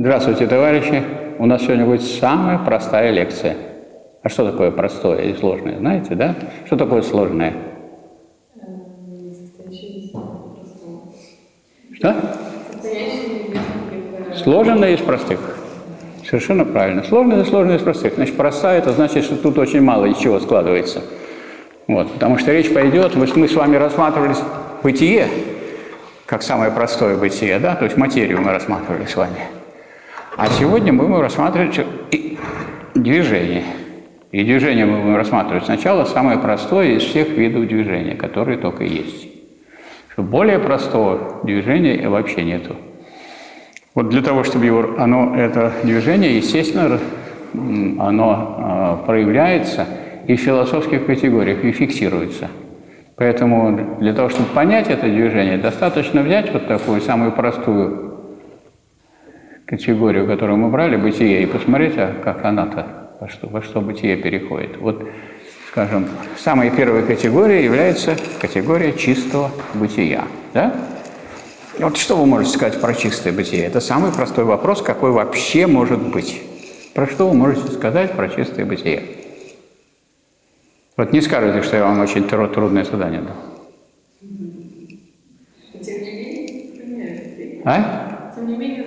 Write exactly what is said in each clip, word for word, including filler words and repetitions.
Здравствуйте, товарищи! У нас сегодня будет самая простая лекция. А что такое простое и сложное? Знаете, да? Что такое сложное? Что? Сложное из простых. Совершенно правильно. Сложное и сложное из простых. Значит, простая – это значит, что тут очень мало из чего складывается. Вот. Потому что речь пойдет, мы с вами рассматривали бытие, как самое простое бытие, да? То есть материю мы рассматривали с вами. А сегодня мы будем рассматривать движение. И движение мы будем рассматривать сначала самое простое из всех видов движения, которые только есть. Что более простого движения вообще нету. Вот для того, чтобы его, оно, это движение, естественно, оно э, проявляется и в философских категориях, и фиксируется. Поэтому для того, чтобы понять это движение, достаточно взять вот такую самую простую категорию, которую мы брали, бытие, и посмотреть, а как она-то, во что, во что бытие переходит. Вот, скажем, самой первой категорией является категория чистого бытия. Да? Вот что вы можете сказать про чистое бытие? Это самый простой вопрос, какой вообще может быть. Про что вы можете сказать про чистое бытие? Вот не скажете, что я вам очень трудное задание дал. А? Тем не менее,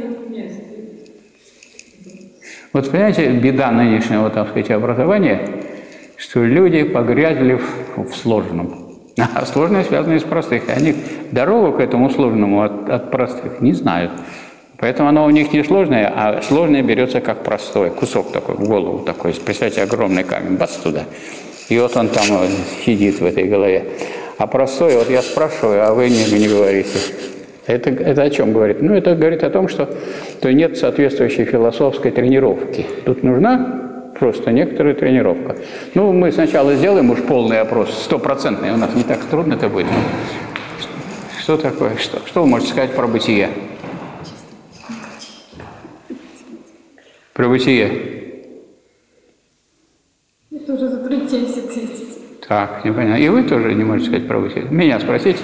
Вот понимаете, беда нынешнего, так сказать, образования, что люди погрязли в, в сложном. А сложное связано с простых. Они дорогу к этому сложному от, от простых не знают. Поэтому оно у них не сложное, а сложное берется как простое. Кусок такой, в голову такой. Представьте, огромный камень, бац туда. И вот он там сидит в этой голове. А простое, вот я спрашиваю, а вы не, не говорите. Это, это о чем говорит? Ну, это говорит о том, что то нет соответствующей философской тренировки. Тут нужна просто некоторая тренировка. Ну, мы сначала сделаем уж полный опрос, стопроцентный, у нас не так трудно это будет. Что такое? Что, что вы можете сказать про бытие? Про бытие. Я тоже затрудняюсь ответить. Так, непонятно. И вы тоже не можете сказать про бытие? Меня спросите.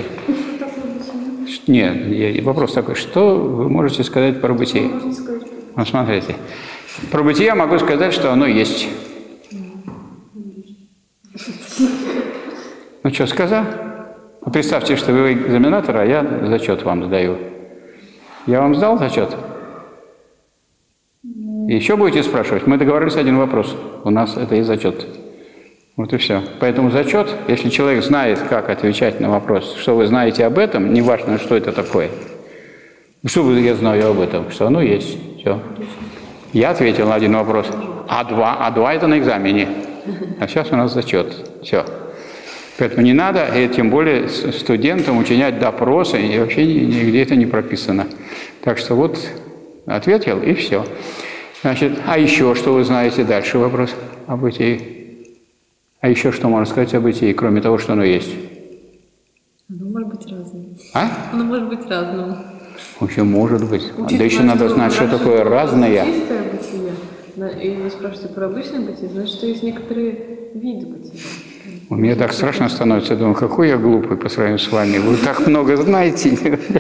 Нет, вопрос такой, что вы можете сказать про бытие? Ну, смотрите. Про бытие я могу сказать, что оно есть. Ну что, сказал? Ну, представьте, что вы экзаменатор, а я зачет вам сдаю. Я вам сдал зачет? И еще будете спрашивать? Мы договорились один вопрос. У нас это и зачет. Вот и все. Поэтому зачет, если человек знает, как отвечать на вопрос, что вы знаете об этом, неважно, что это такое. Что я знаю об этом? Что оно есть. Все. Я ответил на один вопрос. А два? А два это на экзамене. А сейчас у нас зачет. Все. Поэтому не надо, и тем более студентам учинять допросы, и вообще нигде это не прописано. Так что вот ответил, и все. Значит, а еще что вы знаете дальше? Вопрос о бытии. А еще что можно сказать о бытии, кроме того, что оно есть? Оно может быть разным. А? Оно может быть разным. Вообще может быть. Учитывая, да еще надо знать, что такое разное. Чистое бытие, и вы спрашиваете про обычное бытие, значит, что есть некоторые виды бытия. У меня так страшно становится, я думаю, какой я глупый по сравнению с вами. Вы так много знаете.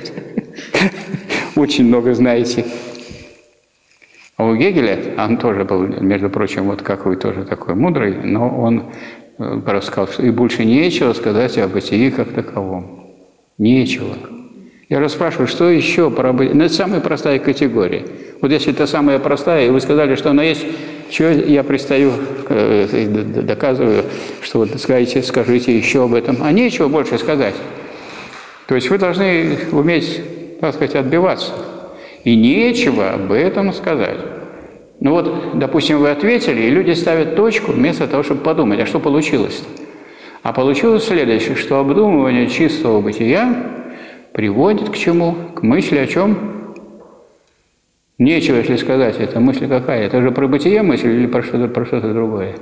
Очень много знаете. А у Гегеля, он тоже был, между прочим, вот как вы, тоже такой мудрый, но он просто сказал, что и больше нечего сказать о бытии как таковом. Нечего. Я расспрашиваю, что еще про бытие? Ну, это самая простая категория. Вот если это самая простая, и вы сказали, что она есть, что я пристаю, доказываю, что вот скажите, скажите еще об этом. А нечего больше сказать. То есть вы должны уметь, так сказать, отбиваться. И нечего об этом сказать. Ну вот, допустим, вы ответили, и люди ставят точку вместо того, чтобы подумать, а что получилось-то? А получилось следующее, что обдумывание чистого бытия приводит к чему? К мысли о чем? Нечего, если сказать, это мысль какая? Это же про бытие мысль или про что-то, про что-то другое?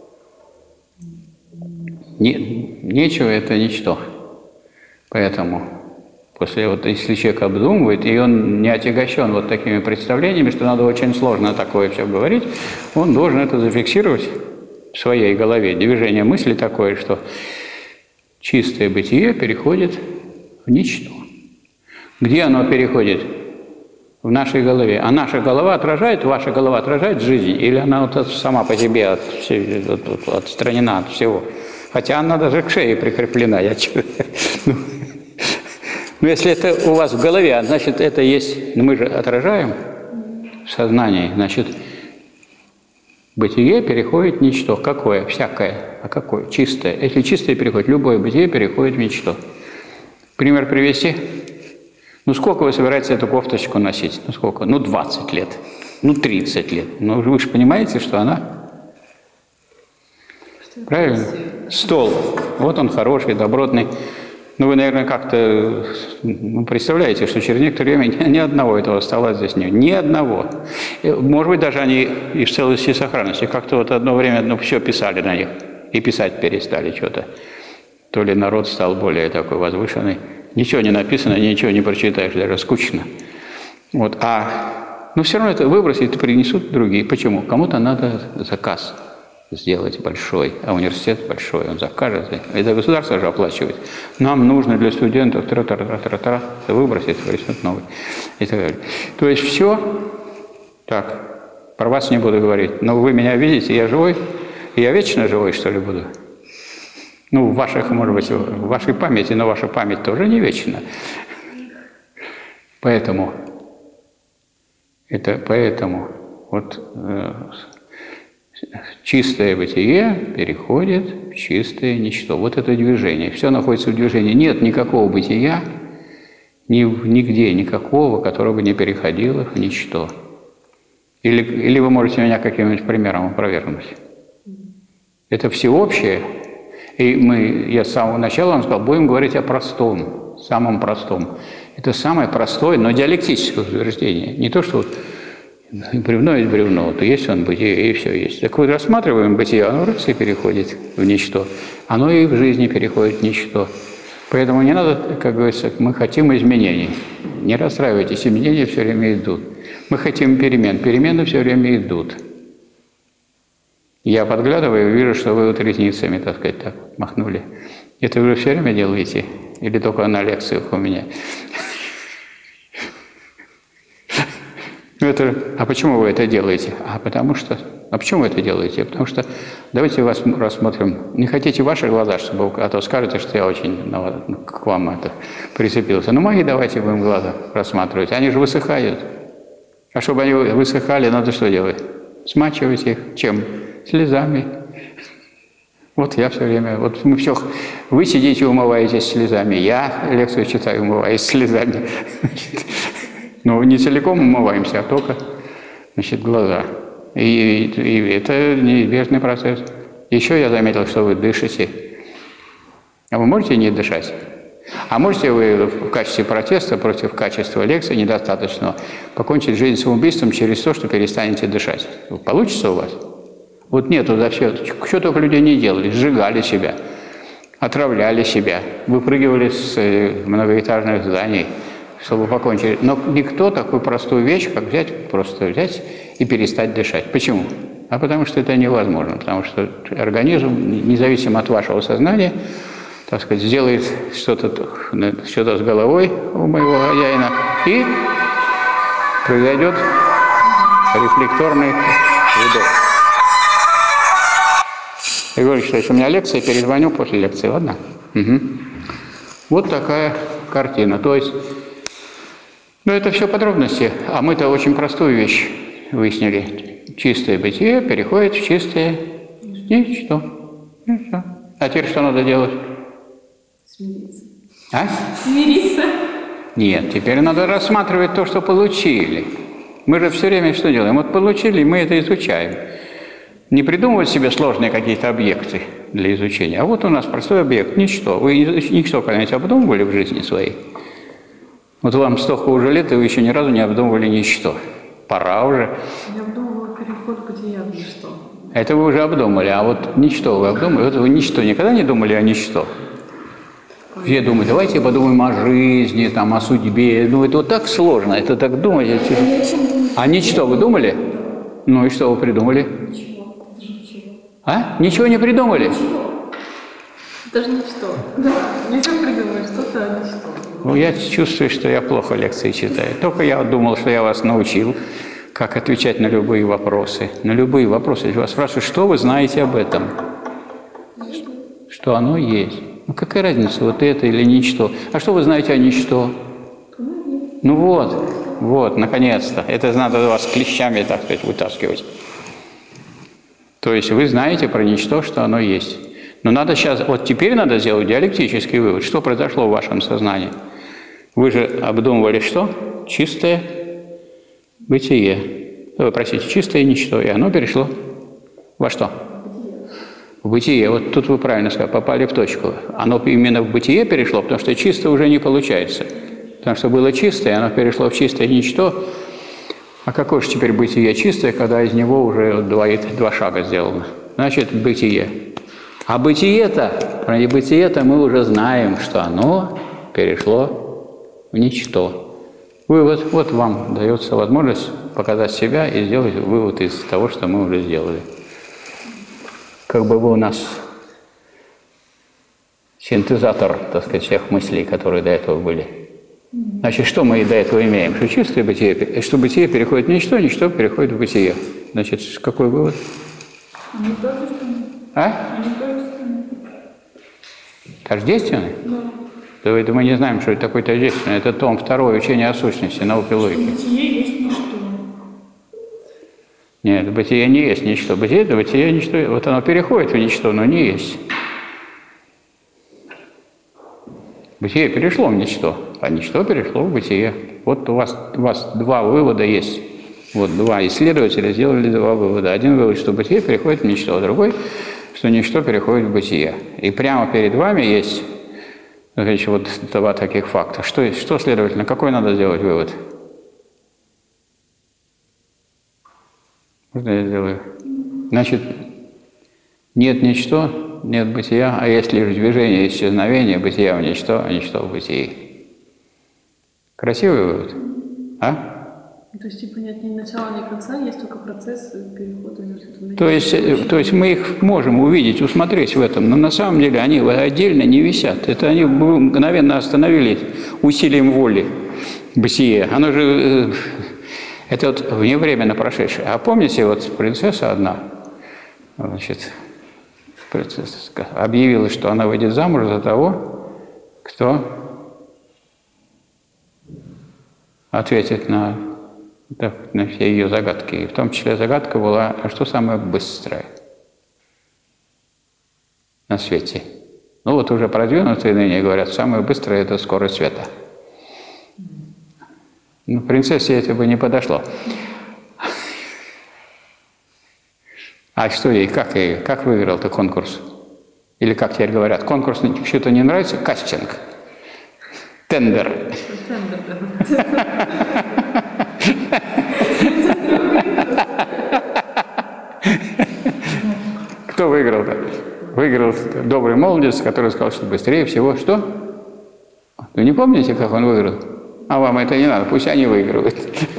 Не, нечего – это ничто. Поэтому... После, вот, если человек обдумывает, и он не отягощен вот такими представлениями, что надо очень сложно такое все говорить, он должен это зафиксировать в своей голове. Движение мысли такое, что чистое бытие переходит в ничто. Где оно переходит? в нашей голове. А наша голова отражает, ваша голова отражает жизнь, или она вот сама по себе от, от, от, отстранена от всего? Хотя она даже к шее прикреплена. Я ну, ну, если это у вас в голове, значит, это есть, мы же отражаем в сознании, значит, бытие переходит в ничто. Какое? Всякое. А какое? Чистое. Если чистое переходит, любое бытие переходит в ничто. Пример привести? Ну, сколько вы собираетесь эту кофточку носить? Ну, сколько? Ну, двадцать лет. Ну, тридцать лет. Ну, вы же понимаете, что она... Что правильно? Стол. Вот он хороший, добротный. Ну, вы, наверное, как-то ну, представляете, что через некоторое время ни, ни одного этого стола здесь нет. Ни одного. Может быть, даже они и в целости и сохранности. Как-то вот одно время ну, все писали на них. И писать перестали что-то. То ли народ стал более такой возвышенный. Ничего не написано, ничего не прочитаешь, даже скучно. Вот. А, ну, все равно это выбросить принесут другие. Почему? Кому-то надо заказ сделать большой, а университет большой, он закажет. Это государство же оплачивает. Нам нужно для студентов тра-тра-тра-тра-тра, выбросить, принесут новый. И так далее. То есть все, так, про вас не буду говорить, но вы меня видите, я живой, и я вечно живой, что ли, буду? Ну, в ваших, может быть, в вашей памяти, но ваша память тоже не вечна. Поэтому, это поэтому, вот э, чистое бытие переходит в чистое ничто. Вот это движение. Все находится в движении. Нет никакого бытия, ни, нигде никакого, которое бы не переходило в ничто. Или, или вы можете меня каким-нибудь примером опровергнуть. Это всеобщее. И мы, я с самого начала вам сказал, будем говорить о простом, самом простом. Это самое простое, но диалектическое утверждение. Не то, что вот бревно есть бревно, вот есть он бытие, и все есть. Так вот, рассматриваем бытие, оно раз и переходит в ничто. Оно и в жизни переходит в ничто. Поэтому не надо, как говорится, мы хотим изменений. Не расстраивайтесь, изменения все время идут. Мы хотим перемен, перемены все время идут. Я подглядываю и вижу, что вы вот ресницами, так сказать, так махнули. Это вы все время делаете? Или только на лекциях у меня? Это, а почему вы это делаете? А потому что... А почему вы это делаете? Потому что... Давайте вас рассмотрим. Не хотите ваши глаза, чтобы... А то скажете, что я очень ну, к вам это прицепился. Ну, мои давайте будем глаза рассматривать. Они же высыхают. А чтобы они высыхали, надо что делать? Смачивать их. Чем? Слезами. Вот я все время... Вот мы все... Вы сидите, умываетесь слезами. Я лекцию читаю, умываюсь слезами. Ну, не целиком умываемся, а только, значит, глаза. И, и, и это неизбежный процесс. Еще я заметил, что вы дышите. А вы можете не дышать? А можете вы в качестве протеста против качества лекции недостаточного покончить жизнь самоубийством через то, что перестанете дышать? Получится у вас? Вот нету за все. Что только люди не делали. Сжигали себя, отравляли себя, выпрыгивали с многоэтажных зданий, чтобы покончить. Но никто такую простую вещь, как взять, просто взять и перестать дышать. Почему? А потому что это невозможно. Потому что организм, независимо от вашего сознания, так сказать, сделает что-то что-то с головой у моего хозяина, и произойдет рефлекторный вдох. Я говорю, что если у меня лекция, перезвоню после лекции, ладно? Угу. Вот такая картина. То есть, ну это все подробности, а мы-то очень простую вещь выяснили. Чистое бытие переходит в чистое ничто. Ничто. А теперь что надо делать? Смириться. А? Смириться. Нет, теперь надо рассматривать то, что получили. Мы же все время что делаем? Вот получили, мы это изучаем. Не придумывать себе сложные какие-то объекты для изучения. А вот у нас простой объект – ничто. Вы ничто когда-нибудь обдумывали в жизни своей? Вот вам столько уже лет, и вы еще ни разу не обдумывали ничто. Пора уже. Я обдумывала переход бытия в ничто. Это вы уже обдумали, а вот ничто вы обдумали. Вот вы ничто никогда не думали о ничто? Все думают, давайте подумаем о жизни, там, о судьбе. Ну, это вот так сложно, это так думать. Это... А ничто вы думали? Ну и что вы придумали? Ничего. А? Ничего не придумали? Ничего. Это же ничто. Да. Ничего придумать, что-то ничто. Ну, я чувствую, что я плохо лекции читаю. Только я думал, что я вас научил, как отвечать на любые вопросы. На любые вопросы. Я вас спрашиваю, что вы знаете об этом? Что оно есть. Ну, какая разница, вот это или ничто? А что вы знаете о ничто? Ну вот, вот, наконец-то. Это надо вас клещами, так сказать, вытаскивать. То есть вы знаете про ничто, что оно есть. Но надо сейчас, вот теперь надо сделать диалектический вывод. Что произошло в вашем сознании? Вы же обдумывали что? Чистое бытие. Вы, простите, чистое ничто. И оно перешло во что? В бытие. Вот тут вы правильно сказали, попали в точку. Оно именно в бытие перешло, потому что чисто уже не получается. Потому что было чистое, оно перешло в чистое ничто. А какое же теперь бытие чистое, когда из него уже два, два шага сделано? Значит, бытие. А бытие-то, про небытие-то мы уже знаем, что оно перешло в ничто. Вывод, вот вам дается возможность показать себя и сделать вывод из того, что мы уже сделали. Как бы вы у нас синтезатор, так сказать, всех мыслей, которые до этого были. Значит, что мы и до этого имеем? Что чистое бытие, что бытие переходит в ничто, ничто переходит в бытие. Значит, какой вывод? Они тождественны. А? Они тождественны. Тождественны? Да. Да это мы не знаем, что это такое тождественное. Это том второй, учение о сущности, науки логики. Бытие есть ничто. Нет, бытие не есть ничто. Бытие – это бытие ничто. Вот оно переходит в ничто, но не есть. Бытие перешло в ничто, а ничто перешло в бытие. Вот у вас, у вас два вывода есть. Вот два исследователя сделали два вывода. Один вывод, что бытие переходит в ничто, а другой, что ничто переходит в бытие. И прямо перед вами есть, значит, вот два таких факта. Что, что, следовательно, какой надо сделать вывод? Можно я сделаю? Значит, нет ничто, нет бытия, а есть лишь движение, исчезновение, бытия в ничто, а ничто в бытии. Красивый вывод? А? То есть, типа, нет ни начала, ни конца, есть только процесс перехода между... То есть, то есть мы их можем увидеть, усмотреть в этом, но на самом деле они отдельно не висят. Это они мгновенно остановили усилием воли бытие. Оно же... Это вот вневременно прошедшее. А помните, вот принцесса одна, значит, принцесса объявила, что она выйдет замуж за того, кто ответит на, так, на все ее загадки. И в том числе загадка была, а что самое быстрое на свете? Ну вот уже продвинутые ныне говорят, самое быстрое – это скорость света. Ну, принцессе это бы не подошло. А что ей, как ей, как выиграл-то конкурс? Или как теперь говорят, конкурс что-то не нравится? Кастинг. Тендер. Кто выиграл-то? Выиграл добрый молодец, который сказал, что быстрее всего. Что? Вы не помните, как он выиграл? А вам это не надо, пусть они выигрывают.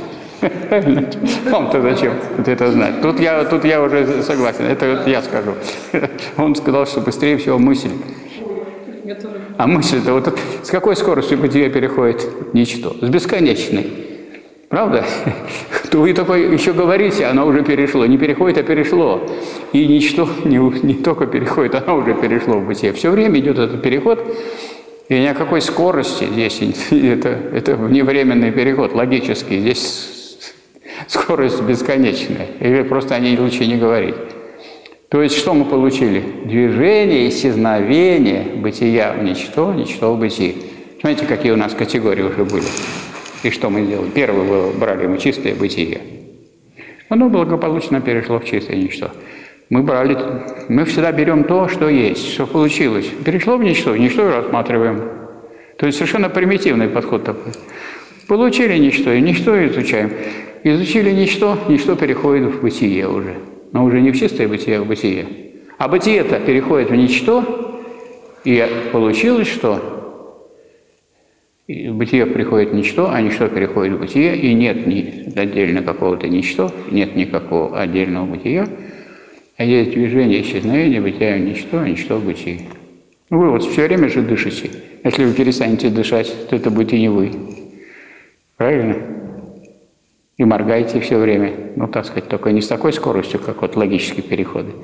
Вам-то зачем вот это знать? Тут я, тут я уже согласен, это вот я скажу. Он сказал, что быстрее всего мысль. А мысль-то вот с какой скоростью бытие переходит в ничто? С бесконечной. Правда? То вы такой еще говорите, оно уже перешло. Не переходит, а перешло. И ничто не, не только переходит, оно уже перешло в бытие. Все время идет этот переход. И ни о какой скорости здесь, это, это вневременный переход, логический, здесь скорость бесконечная, или просто о ней лучше не говорить. То есть что мы получили? Движение, исчезновение, бытия в ничто, ничто в бытии. Смотрите, какие у нас категории уже были. И что мы сделали? Первое было, брали мы чистое бытие. Оно благополучно перешло в чистое ничто. Мы брали, мы всегда берем то, что есть, что получилось. Перешло в ничто, ничто и рассматриваем. То есть совершенно примитивный подход такой. Получили ничто, и ничто изучаем. Изучили ничто, ничто переходит в бытие уже. Но уже не в чистое бытие, а в бытие. А бытие-то переходит в ничто, и получилось что? И бытие приходит в ничто, а ничто переходит в бытие, и нет ни отдельно какого-то ничто, нет никакого отдельного бытия. А есть движение, исчезновение, бытия в ничто, а ничто в бытии. Вы вот все время же дышите. Если вы перестанете дышать, то это будет и не вы. Правильно? И моргаете все время. Ну, так сказать, только не с такой скоростью, как вот логические переходы.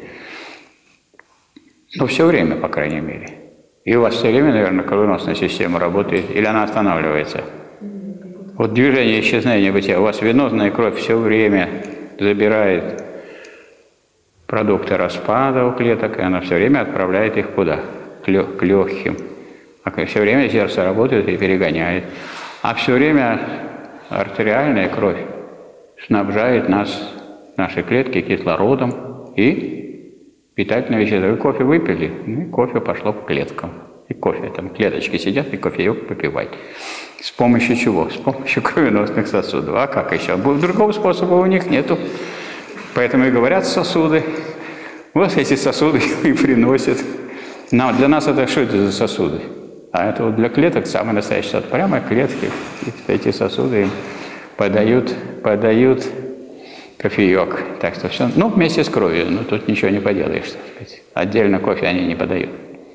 Но все время, по крайней мере. И у вас все время, наверное, кровеносная система работает, или она останавливается? Вот движение исчезновения бытия. У вас венозная кровь все время забирает продукты распада у клеток, и она все время отправляет их куда? К легким. А все время сердце работает и перегоняет. А все время артериальная кровь снабжает нас, наши клетки, кислородом и питательные вещества. Вы кофе выпили, ну и кофе пошло к клеткам. И кофе, там клеточки сидят, и кофеек попивать. С помощью чего? С помощью кровеносных сосудов. А как еще? Другого способа у них нету. Поэтому и говорят сосуды. Вот эти сосуды и приносят. Нам, для нас это что это за сосуды? А это вот для клеток самый настоящий сосуд. Прямо клетки, и эти сосуды им подают, подают кофеек. Так что все. Ну, вместе с кровью. Ну, тут ничего не поделаешь. Так сказать. Отдельно кофе они не подают.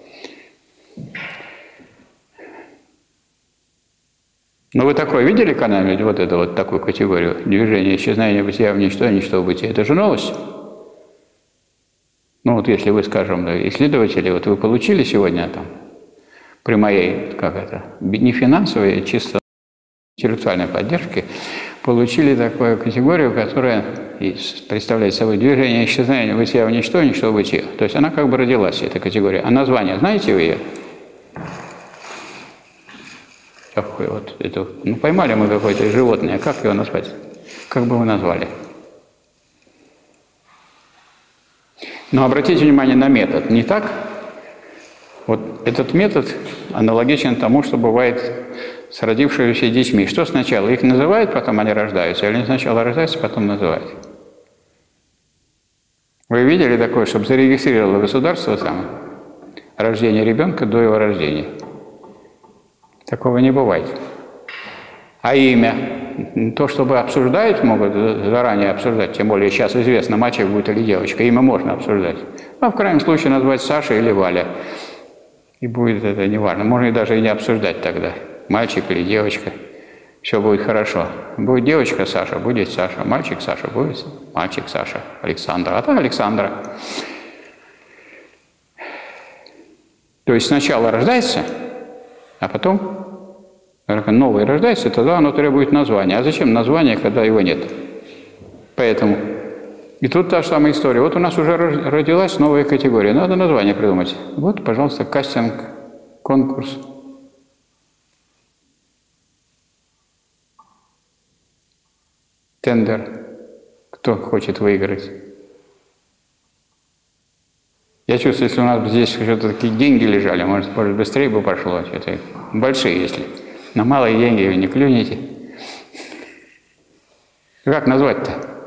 Ну, вы такое видели когда-нибудь, вот эту вот такую категорию движения, исчезновения бытия в ничто, ничто в бытие? Это же новость. Ну, вот если вы, скажем, исследователи, вот вы получили сегодня там, при моей, как это, не финансовой, а чисто интеллектуальной поддержке, получили такую категорию, которая представляет собой движение исчезновения бытия в ничто, ничто в бытие. То есть она как бы родилась, эта категория. А название, знаете вы ее? Какое вот это, ну, поймали мы какое-то животное, как его назвать? Как бы вы назвали? Но обратите внимание на метод. Не так? Вот этот метод аналогичен тому, что бывает с родившимися детьми. Что сначала? Их называют, потом они рождаются, или сначала рождаются, потом называют? Вы видели такое, чтобы зарегистрировало государство само рождение ребенка до его рождения? Такого не бывает. А имя? То, чтобы обсуждать, могут заранее обсуждать, тем более сейчас известно, мальчик будет или девочка, имя можно обсуждать. А в крайнем случае назвать Саша или Валя. И будет это неважно. Можно и даже и не обсуждать тогда, мальчик или девочка. Все будет хорошо. Будет девочка Саша, будет Саша. Мальчик Саша, будет мальчик Саша. Александра. А то Александра. То есть сначала рождается, а потом новый рождается, тогда оно требует названия. А зачем название, когда его нет? Поэтому. И тут та же самая история. Вот у нас уже родилась новая категория. Надо название придумать. Вот, пожалуйста, кастинг, конкурс. Тендер. Кто хочет выиграть? Я чувствую, если у нас здесь что-то такие деньги лежали, может, быстрее бы пошло. Что-то большие, если. На малые деньги вы не клюнете. Как назвать-то?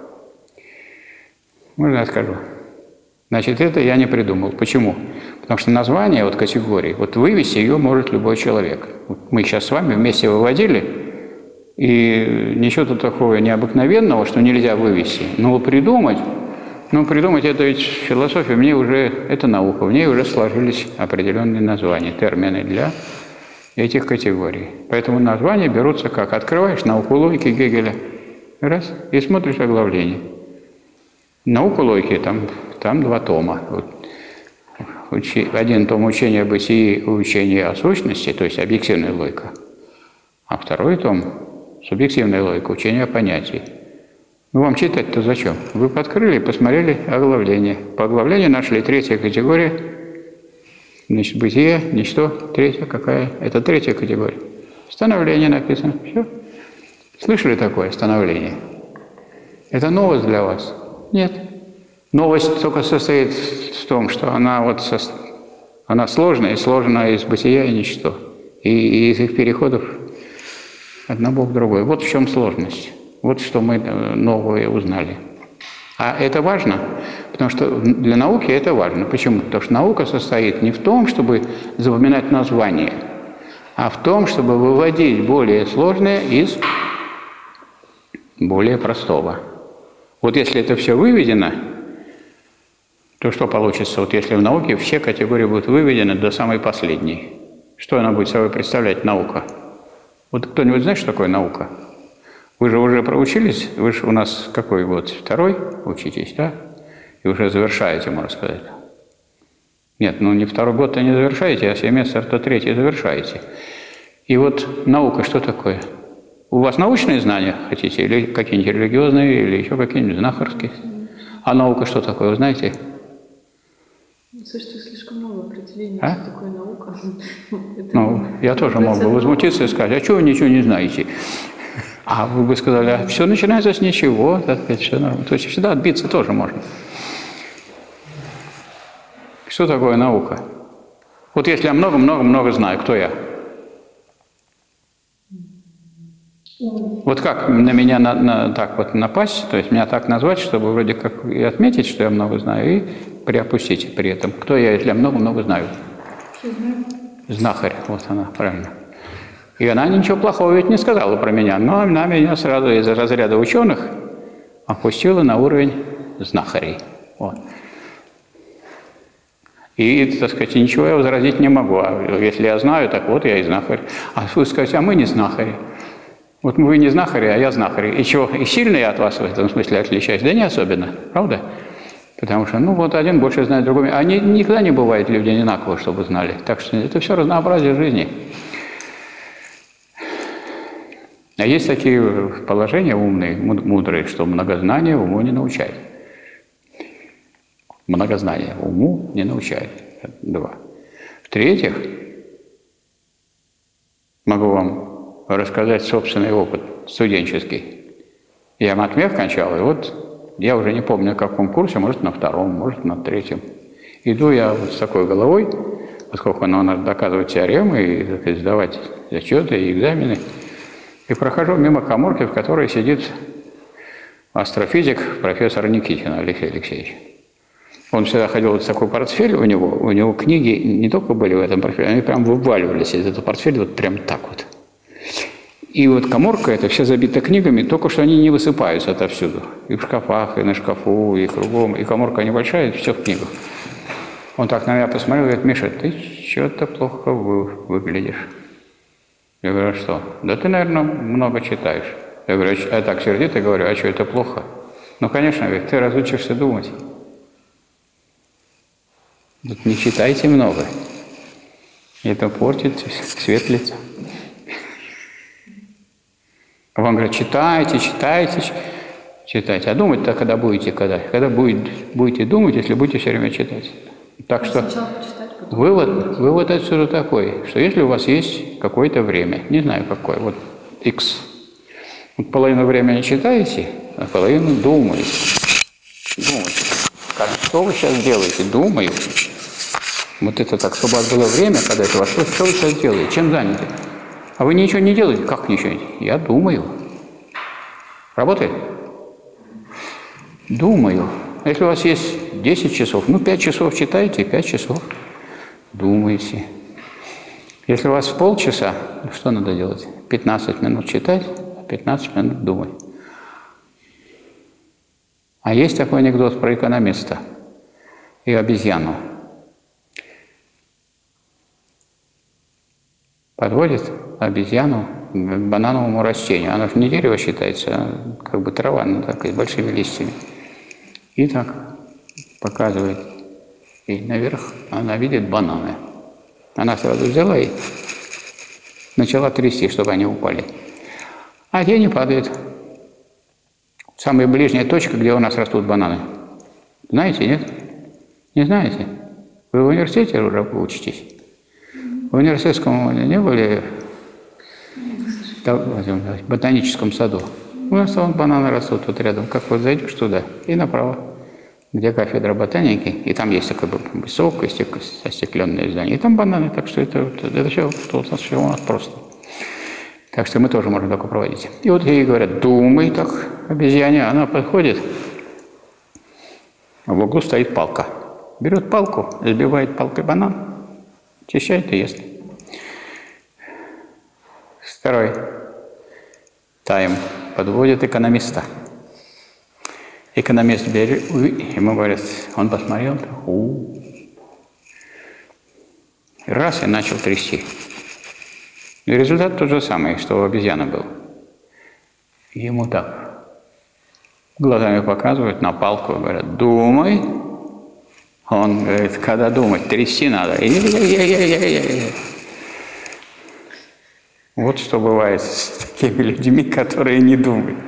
Можно я скажу? Значит, это я не придумал. Почему? Потому что название вот категории, вот вывести ее может любой человек. Вот мы сейчас с вами вместе выводили, и ничего такого необыкновенного, что нельзя вывести. Но придумать, ну придумать это ведь философия, мне уже, это наука, в ней уже сложились определенные названия, термины для этих категорий. Поэтому названия берутся как? Открываешь науку логики Гегеля, раз, и смотришь оглавление. Науку логики, там, там два тома. Вот. Учи, один том учения о бытии и учения о сущности, то есть объективная логика. А второй том субъективная логика, учение о понятии. Ну, вам читать-то зачем? Вы открыли, посмотрели оглавление. По оглавлению нашли третья категория. Значит, бытие, ничто, третья какая? Это третья категория. Становление написано. Все. Слышали такое становление? Это новость для вас? Нет. Новость только состоит в том, что она, вот со... она сложная, и сложная из бытия и ничто. И, и из их переходов одного в другое. Вот в чем сложность. Вот что мы новое узнали. А это важно, потому что для науки это важно. Почему? Потому что наука состоит не в том, чтобы запоминать название, а в том, чтобы выводить более сложное из более простого. Вот если это все выведено, то то что получится, вот если в науке все категории будут выведены до самой последней? Что она будет собой представлять, наука? Вот кто-нибудь знает, что такое наука? Вы же уже проучились, вы же у нас какой год? Второй учитесь, да? И уже завершаете, можно сказать. Нет, ну не второй год-то не завершаете, а семестр-то третий завершаете. И вот наука что такое? У вас научные знания хотите, или какие-нибудь религиозные, или еще какие-нибудь знахарские? А наука что такое, вы знаете? Слушайте, слишком много определений, а? что такое наука. Это ну, я тоже мог бы возмутиться и сказать, а чего вы ничего не знаете? А вы бы сказали, а все начинается с ничего, так сказать, все нормально. То есть всегда отбиться тоже можно. Что такое наука? Вот если я много-много-много знаю, кто я? Вот как на меня на, на, так вот напасть, то есть меня так назвать, чтобы вроде как и отметить, что я много знаю, и приопустить при этом. Кто я, если я много-много знаю? Знахарь, вот она, правильно. И она ничего плохого ведь не сказала про меня, но она меня сразу из разряда ученых опустила на уровень знахарей. Вот. И, так сказать, ничего я возразить не могу. А если я знаю, так вот я и знахарь. А вы скажете, а мы не знахари. Вот вы не знахари, а я знахарь. И чего? И сильно я от вас в этом смысле отличаюсь? Да не особенно, правда? Потому что, ну, вот один больше знает другого. А ни, никогда не бывает людей одинаково, чтобы знали. Так что это все разнообразие жизни. А есть такие положения умные, мудрые, что многознание уму не научает. Многознание уму не научает. Это два. В-третьих, могу вам рассказать собственный опыт студенческий. Я матмех кончал, и вот я уже не помню, на каком курсе, может, на втором, может, на третьем. Иду я вот с такой головой, поскольку ну, надо доказывать теоремы и, так сказать, сдавать зачеты и экзамены, и прохожу мимо каморки, в которой сидит астрофизик профессор Никитин Алексей Алексеевич. Он всегда ходил вот в такой портфель у него, у него книги не только были в этом портфеле, они прям вываливались из этого портфеля вот прям так вот. И вот каморка эта вся забита книгами, только что они не высыпаются отовсюду. И в шкафах, и на шкафу, и кругом. И каморка небольшая, и все в книгах. Он так на меня посмотрел и говорит, Миша, ты что-то плохо вы, выглядишь. Я говорю, а что? Да ты, наверное, много читаешь. Я говорю, я так сердито говорю, а что, это плохо? Ну, конечно, говорит, ты разучишься думать. Вот не читайте много. Это портит цвет лица. А вам говорят, читайте, читайте, читайте. А думать-то когда будете, когда? Когда будет, будете думать, если будете все время читать. Так что вывод, вывод отсюда такой, что если у вас есть какое-то время, не знаю какое, вот X, вот половину времени читаете, а половину думаете. Думаете. Что вы сейчас делаете? Думаете. Вот это так, чтобы у вас было время, когда это у вас, что вы сейчас делаете, чем заняты? А вы ничего не делаете? Как ничего не делаете? Я думаю. Работает? Думаю. Если у вас есть десять часов, ну, пять часов читаете, пять часов думаете. Если у вас в полчаса, что надо делать? пятнадцать минут читать, пятнадцать минут думать. А есть такой анекдот про экономиста и обезьяну. Подводит обезьяну к банановому растению. Оно же не дерево считается, а как бы трава, ну, так, с большими листьями. И так показывает. И наверх она видит бананы. Она сразу взяла и начала трясти, чтобы они упали. А те не падают. Самая ближняя точка, где у нас растут бананы. Знаете, нет? Не знаете? Вы в университете уже учитесь? В университетском не были в ботаническом саду? У нас вон бананы растут вот рядом. Как вот зайдешь туда и направо, где кафедра ботаники, и там есть такое высокое остекленное здание, и там бананы, так что это, это все, у нас все у нас просто. Так что мы тоже можем такое проводить. И вот ей говорят, думай так, обезьяне, она подходит, в углу стоит палка. Берет палку, сбивает палкой банан, очищает и ест. Второй тайм подводит экономиста. Экономист берет, ему говорят, он посмотрел, у, раз и начал трясти. И результат тот же самый, что у обезьяны был. Ему так глазами показывают на палку, говорят, думай. Он говорит, когда думать, трясти надо. Вот что бывает с такими людьми, которые не думают.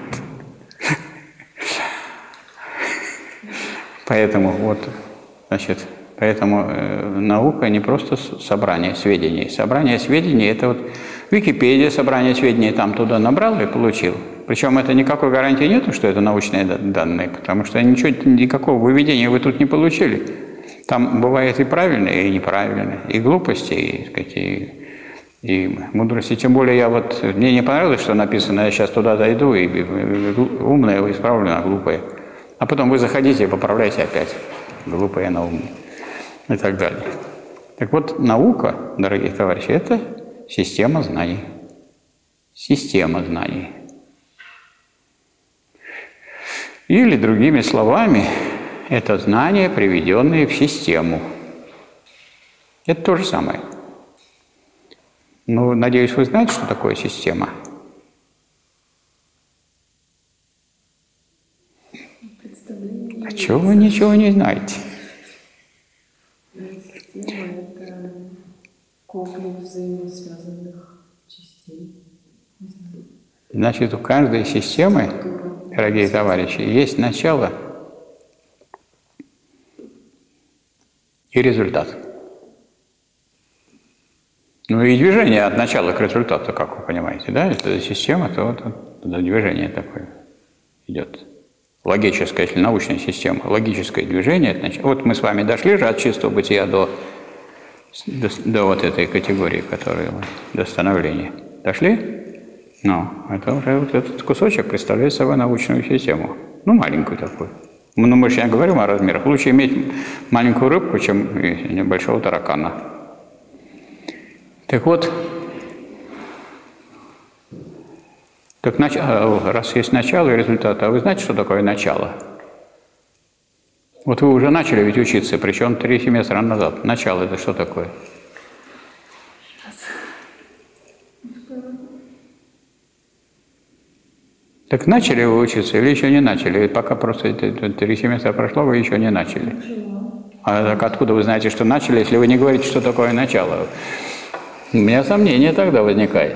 Поэтому вот, значит, поэтому э, наука не просто собрание сведений. Собрание сведений – это вот Википедия, собрание сведений, там туда набрал и получил. Причем это никакой гарантии нету, что это научные данные, потому что ничего, никакого выведения вы тут не получили. Там бывает и правильные, и неправильные, и глупости, и, так сказать, и, и мудрости. Тем более я вот, мне не понравилось, что написано, я сейчас туда зайду, и, и, и умное исправлю на глупое. А потом вы заходите и поправляете опять. Глупое на умное. И так далее. Так вот, наука, дорогие товарищи, это система знаний. Система знаний. Или, другими словами, это знания, приведенные в систему. Это то же самое. Ну, надеюсь, вы знаете, что такое система? А чего вы ничего не знаете? Система – это комплекс взаимосвязанных частей. Значит, у каждой системы, дорогие товарищи, есть начало и результат. Ну и движение от начала к результату, как вы понимаете, да? Это система, то вот движение такое идет. Логическая, если научная система, логическое движение. Значит, вот мы с вами дошли же от чистого бытия до, до, до вот этой категории, которая до становления. Дошли? Ну, это уже вот этот кусочек представляет собой научную систему. Ну, маленькую такую. Ну, мы же не говорим о размерах. Лучше иметь маленькую рыбку, чем небольшого таракана. Так вот, так, раз есть начало и результат, а вы знаете, что такое начало? Вот вы уже начали ведь учиться, причем три семестра назад. Начало – это что такое? Так начали вы учиться или еще не начали? Пока просто три семестра прошло, вы еще не начали. А так откуда вы знаете, что начали, если вы не говорите, что такое начало? У меня сомнение тогда возникает.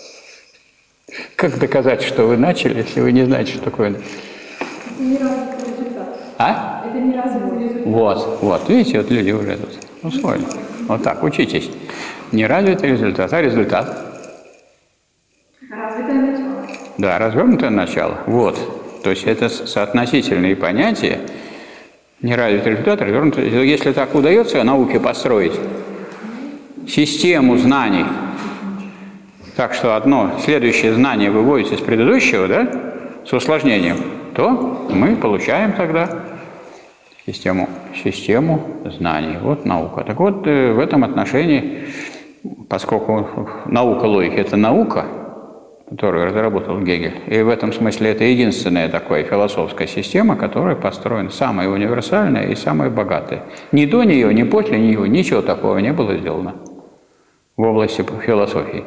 Как доказать, что вы начали, если вы не знаете, что такое? Это не развитый результат. А? Это не развитый результат. Вот, вот, видите, вот люди уже тут усвоили. Вот так, учитесь. Не развитый результат, а результат. Развитое начало. Да, развернутое начало. Вот. То есть это соотносительные понятия. Не развитый результат, а развернутое. Если так удается науке построить систему знаний, так что одно следующее знание выводится из предыдущего, да, с усложнением, то мы получаем тогда систему, систему знаний. Вот наука. Так вот, в этом отношении, поскольку наука логики – это наука, которую разработал Гегель, и в этом смысле это единственная такая философская система, которая построена самая универсальная и самая богатая. Ни до нее, ни после нее ничего такого не было сделано в области философии.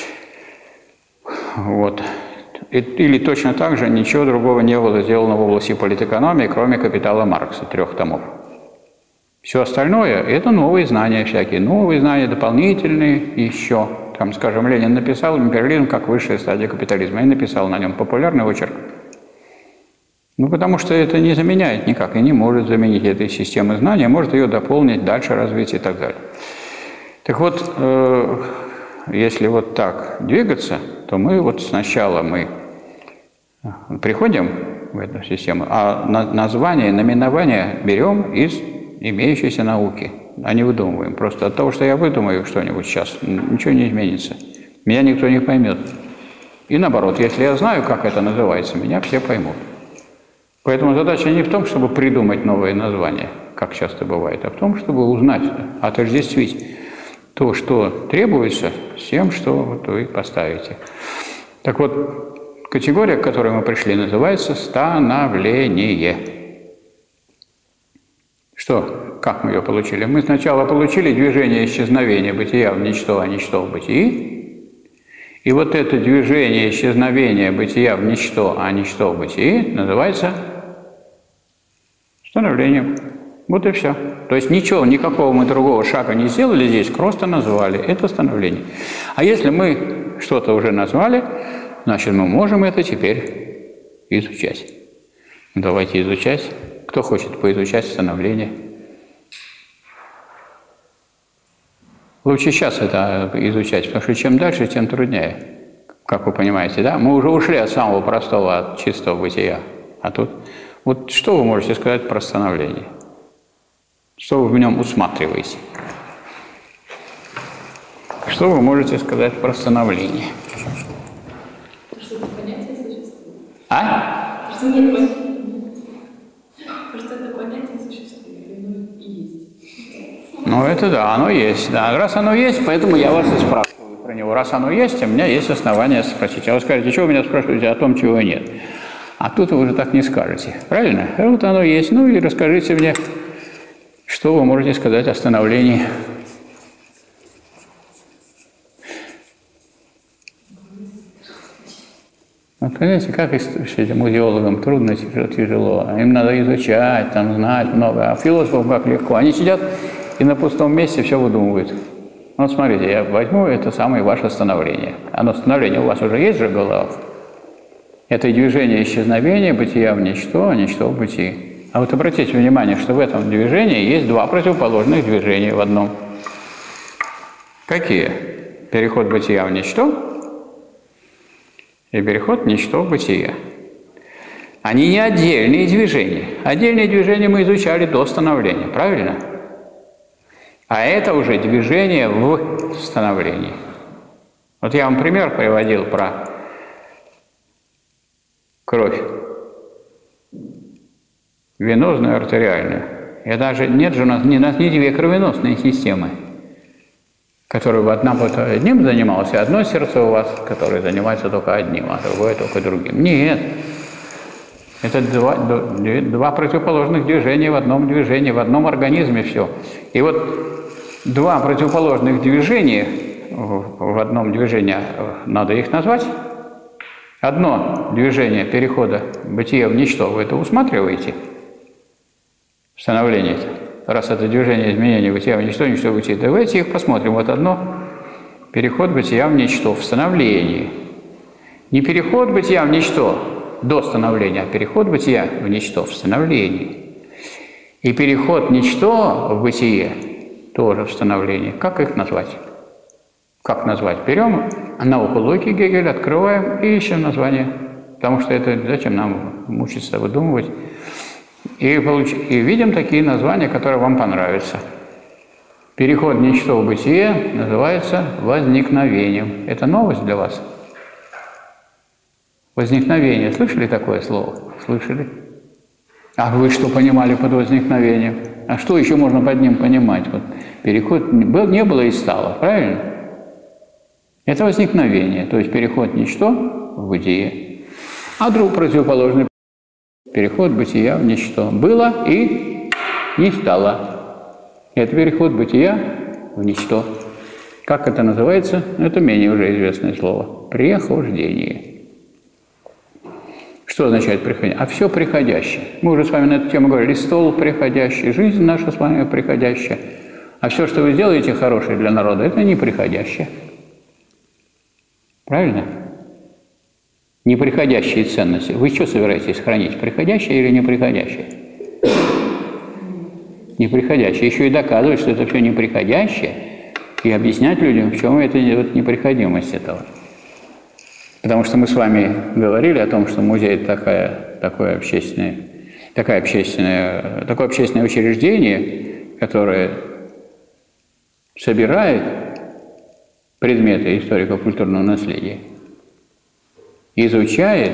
Вот. Или точно так же ничего другого не было сделано в области политэкономии, кроме «Капитала» Маркса, трех томов. Все остальное – это новые знания всякие, новые знания, дополнительные еще. Там, скажем, Ленин написал империализм как высшая стадия капитализма и написал на нем популярный очерк. Ну, потому что это не заменяет никак и не может заменить этой системы знания, может ее дополнить, дальше развить и так далее. Так вот, э, если вот так двигаться, то мы вот сначала мы приходим в эту систему, а на, название, наименование берем из имеющейся науки, а не выдумываем. Просто от того, что я выдумаю что-нибудь сейчас, ничего не изменится. Меня никто не поймет. И наоборот, если я знаю, как это называется, меня все поймут. Поэтому задача не в том, чтобы придумать новые названия, как часто бывает, а в том, чтобы узнать, отождествить то, что требуется, с тем, что вот вы поставите. Так вот, категория, к которой мы пришли, называется становление. Что? Как мы ее получили? Мы сначала получили движение исчезновения бытия в ничто, а ничто в бытии. И вот это движение исчезновения бытия в ничто, а ничто в бытии называется становлением. Вот и все. То есть ничего, никакого мы другого шага не сделали здесь, просто назвали. Это становление. А если мы что-то уже назвали, значит, мы можем это теперь изучать. Давайте изучать. Кто хочет поизучать становление? Лучше сейчас это изучать, потому что чем дальше, тем труднее. Как вы понимаете, да? Мы уже ушли от самого простого, от чистого бытия. А тут... Вот что вы можете сказать про становление? Что вы в нем усматриваете? Что вы можете сказать про становление? Что это понятие существует. А? Что это понятие, что это понятие существует, оно и есть. Ну, это да, оно есть. Да. Раз оно есть, поэтому я вас и спрашиваю про него. Раз оно есть, у меня есть основания спросить. А вы скажете, что вы меня спрашиваете о том, чего нет? А тут вы уже так не скажете. Правильно? Вот оно есть. Ну, и расскажите мне, что вы можете сказать о становлении. Вот понимаете, как этим идеологам трудно, тяжело. Им надо изучать, там, знать много. А философам как легко. Они сидят и на пустом месте все выдумывают. Вот смотрите, я возьму это самое ваше становление. Оно становление у вас уже есть же в головах? Это движение исчезновения бытия в ничто, а ничто в бытии. А вот обратите внимание, что в этом движении есть два противоположных движения в одном. Какие? Переход бытия в ничто и переход в ничто в бытие. Они не отдельные движения. Отдельные движения мы изучали до становления, правильно? А это уже движение в становлении. Вот я вам пример приводил про кровь. Венозную и артериальную. И даже нет же у нас, не, у нас не две кровеносные системы, которые бы одна вот одним занималась, и одно сердце у вас, которое занимается только одним, а другое только другим. Нет. Это два, два противоположных движения в одном движении, в одном организме все. И вот два противоположных движения в одном движении, надо их назвать. Одно движение перехода бытия в ничто, вы это усматриваете? Становление. Раз это движение изменения бытия в ничто, ничто в бытие. Давайте их посмотрим. Вот одно переход бытия в ничто в становлении. Не переход бытия в ничто до становления, а переход бытия в ничто в становлении. И переход ничто в бытие тоже в становлении. Как их назвать? Как назвать? Берем науку логики Гегеля, открываем и ищем название. Потому что это зачем нам мучиться, выдумывать. И, получ... и видим такие названия, которые вам понравятся. Переход в ничто в бытие называется возникновением. Это новость для вас? Возникновение. Слышали такое слово? Слышали? А вы что понимали под возникновением? А что еще можно под ним понимать? Вот переход был, не было и стало, правильно? Это возникновение, то есть переход ничто в бытие. А друг противоположный переход бытия в ничто. Было и не стало. Это переход бытия в ничто. Как это называется? Это менее уже известное слово. Прехождение. Что означает приходящее? А все приходящее. Мы уже с вами на эту тему говорили. Стол приходящий, жизнь наша с вами приходящая. А все, что вы делаете хорошее для народа, это не приходящее. Правильно? Неприходящие ценности. Вы что собираетесь хранить? Приходящее или неприходящее? Неприходящее. Еще и доказывать, что это все неприходящее, и объяснять людям, в чем это вот непроходимость этого. Потому что мы с вами говорили о том, что музей – такая, такое, общественное, такое, общественное, такое общественное учреждение, которое собирает предметы историко-культурного наследия, изучает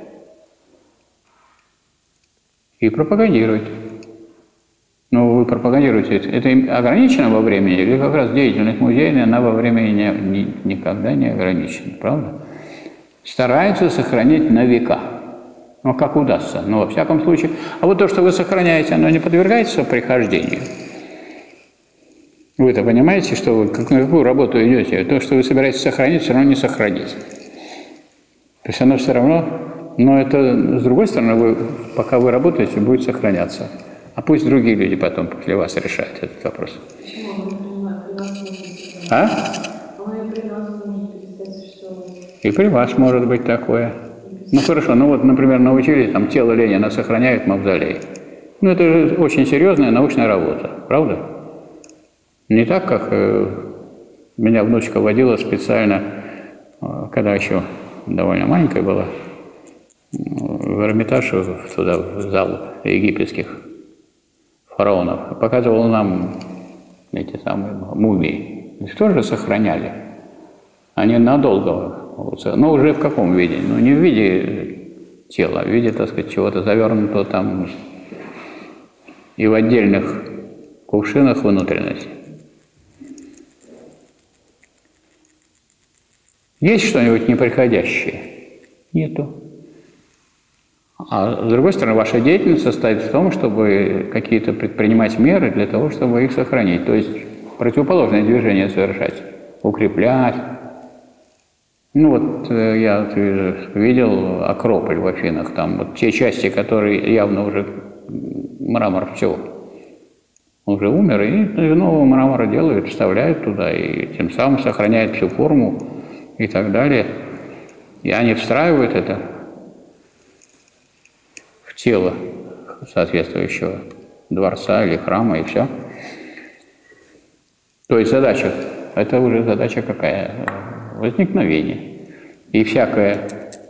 и пропагандирует. Но вы пропагандируете это. Это ограничено во времени, или как раз деятельность музейная, она во времени не, ни, никогда не ограничена, правда? Стараются сохранить на века. Ну, как удастся, но во всяком случае. А вот то, что вы сохраняете, оно не подвергается прихождению. Вы-то понимаете, что вы как, на какую работу идете? То, что вы собираетесь сохранить, все равно не сохранить. То есть оно все равно, но это, с другой стороны, вы, пока вы работаете, будет сохраняться. А пусть другие люди потом после вас решают этот вопрос. Почему? А? Ну, и при нас может перестать существовать. И при вас может быть такое. Ну хорошо, ну вот, например, научились, там, тело Ленина сохраняют в мавзолее. Ну это же очень серьезная научная работа, правда? Не так, как э, меня внучка водила специально, э, когда еще довольно маленькая была, в Эрмитаж, туда, в зал египетских фараонов. Показывала нам эти самые мумии. Их тоже сохраняли. Они надолго, но уже в каком виде? Ну не в виде тела, а в виде, так сказать, чего-то завернутого там и в отдельных кувшинах внутренности. Есть что-нибудь неприходящее? Нету. А с другой стороны, ваша деятельность состоит в том, чтобы какие-то предпринимать меры для того, чтобы их сохранить. То есть противоположное движение совершать, укреплять. Ну вот я видел Акрополь в Афинах, там вот те части, которые явно уже мрамор все уже умер, и нового мрамора делают, вставляют туда, и тем самым сохраняют всю форму и так далее. И они встраивают это в тело соответствующего дворца или храма, и все. То есть задача, это уже задача какая? Возникновение. И всякое,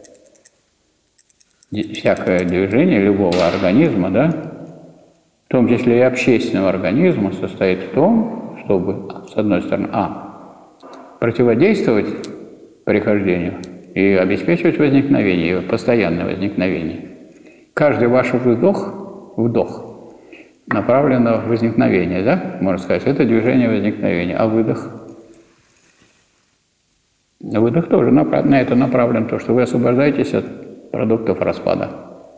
всякое движение любого организма, да, в том числе и общественного организма, состоит в том, чтобы, с одной стороны, а, противодействовать прихождению и обеспечивать возникновение, постоянное возникновение. Каждый ваш вдох, вдох направлен на возникновение, да, можно сказать, это движение возникновения, а выдох? Выдох тоже на это направлен, то, что вы освобождаетесь от продуктов распада.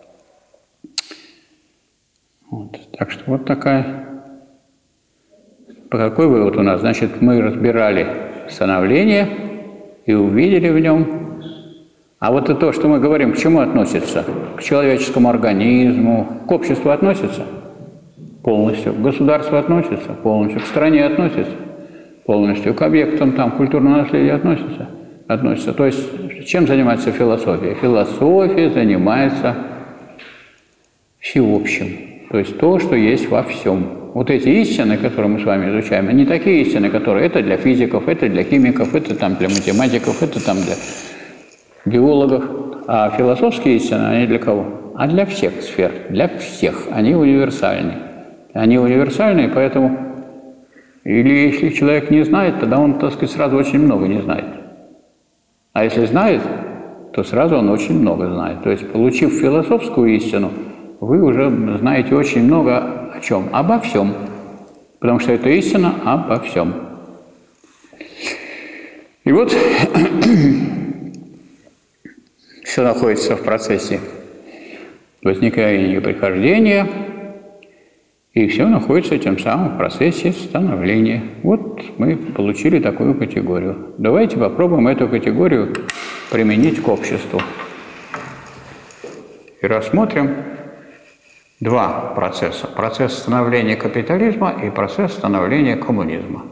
Вот. Так что вот такая. Какой вывод у нас? Значит, мы разбирали становление и увидели в нем. А вот и то, что мы говорим, к чему относится? К человеческому организму, к обществу относится? Полностью. К государству относится? Полностью. К стране относится? Полностью. К объектам там культурного наследия относится? Относится. То есть, чем занимается философия? Философия занимается всеобщим. То есть то, что есть во всем. Вот эти истины, которые мы с вами изучаем, они такие истины, которые это для физиков, это для химиков, это там для математиков, это там для биологов. А философские истины, они для кого? А для всех сфер, для всех. Они универсальны. Они универсальны, поэтому или если человек не знает, тогда он, так сказать, сразу очень много не знает. А если знает, то сразу он очень много знает. То есть, получив философскую истину, вы уже знаете очень много о чем? Обо всем. Потому что это истина обо всем. И вот все находится в процессе возникновения и прихождения, и все находится тем самым в процессе становления. Вот мы получили такую категорию. Давайте попробуем эту категорию применить к обществу. И рассмотрим два процесса. Процесс становления капитализма и процесс становления коммунизма.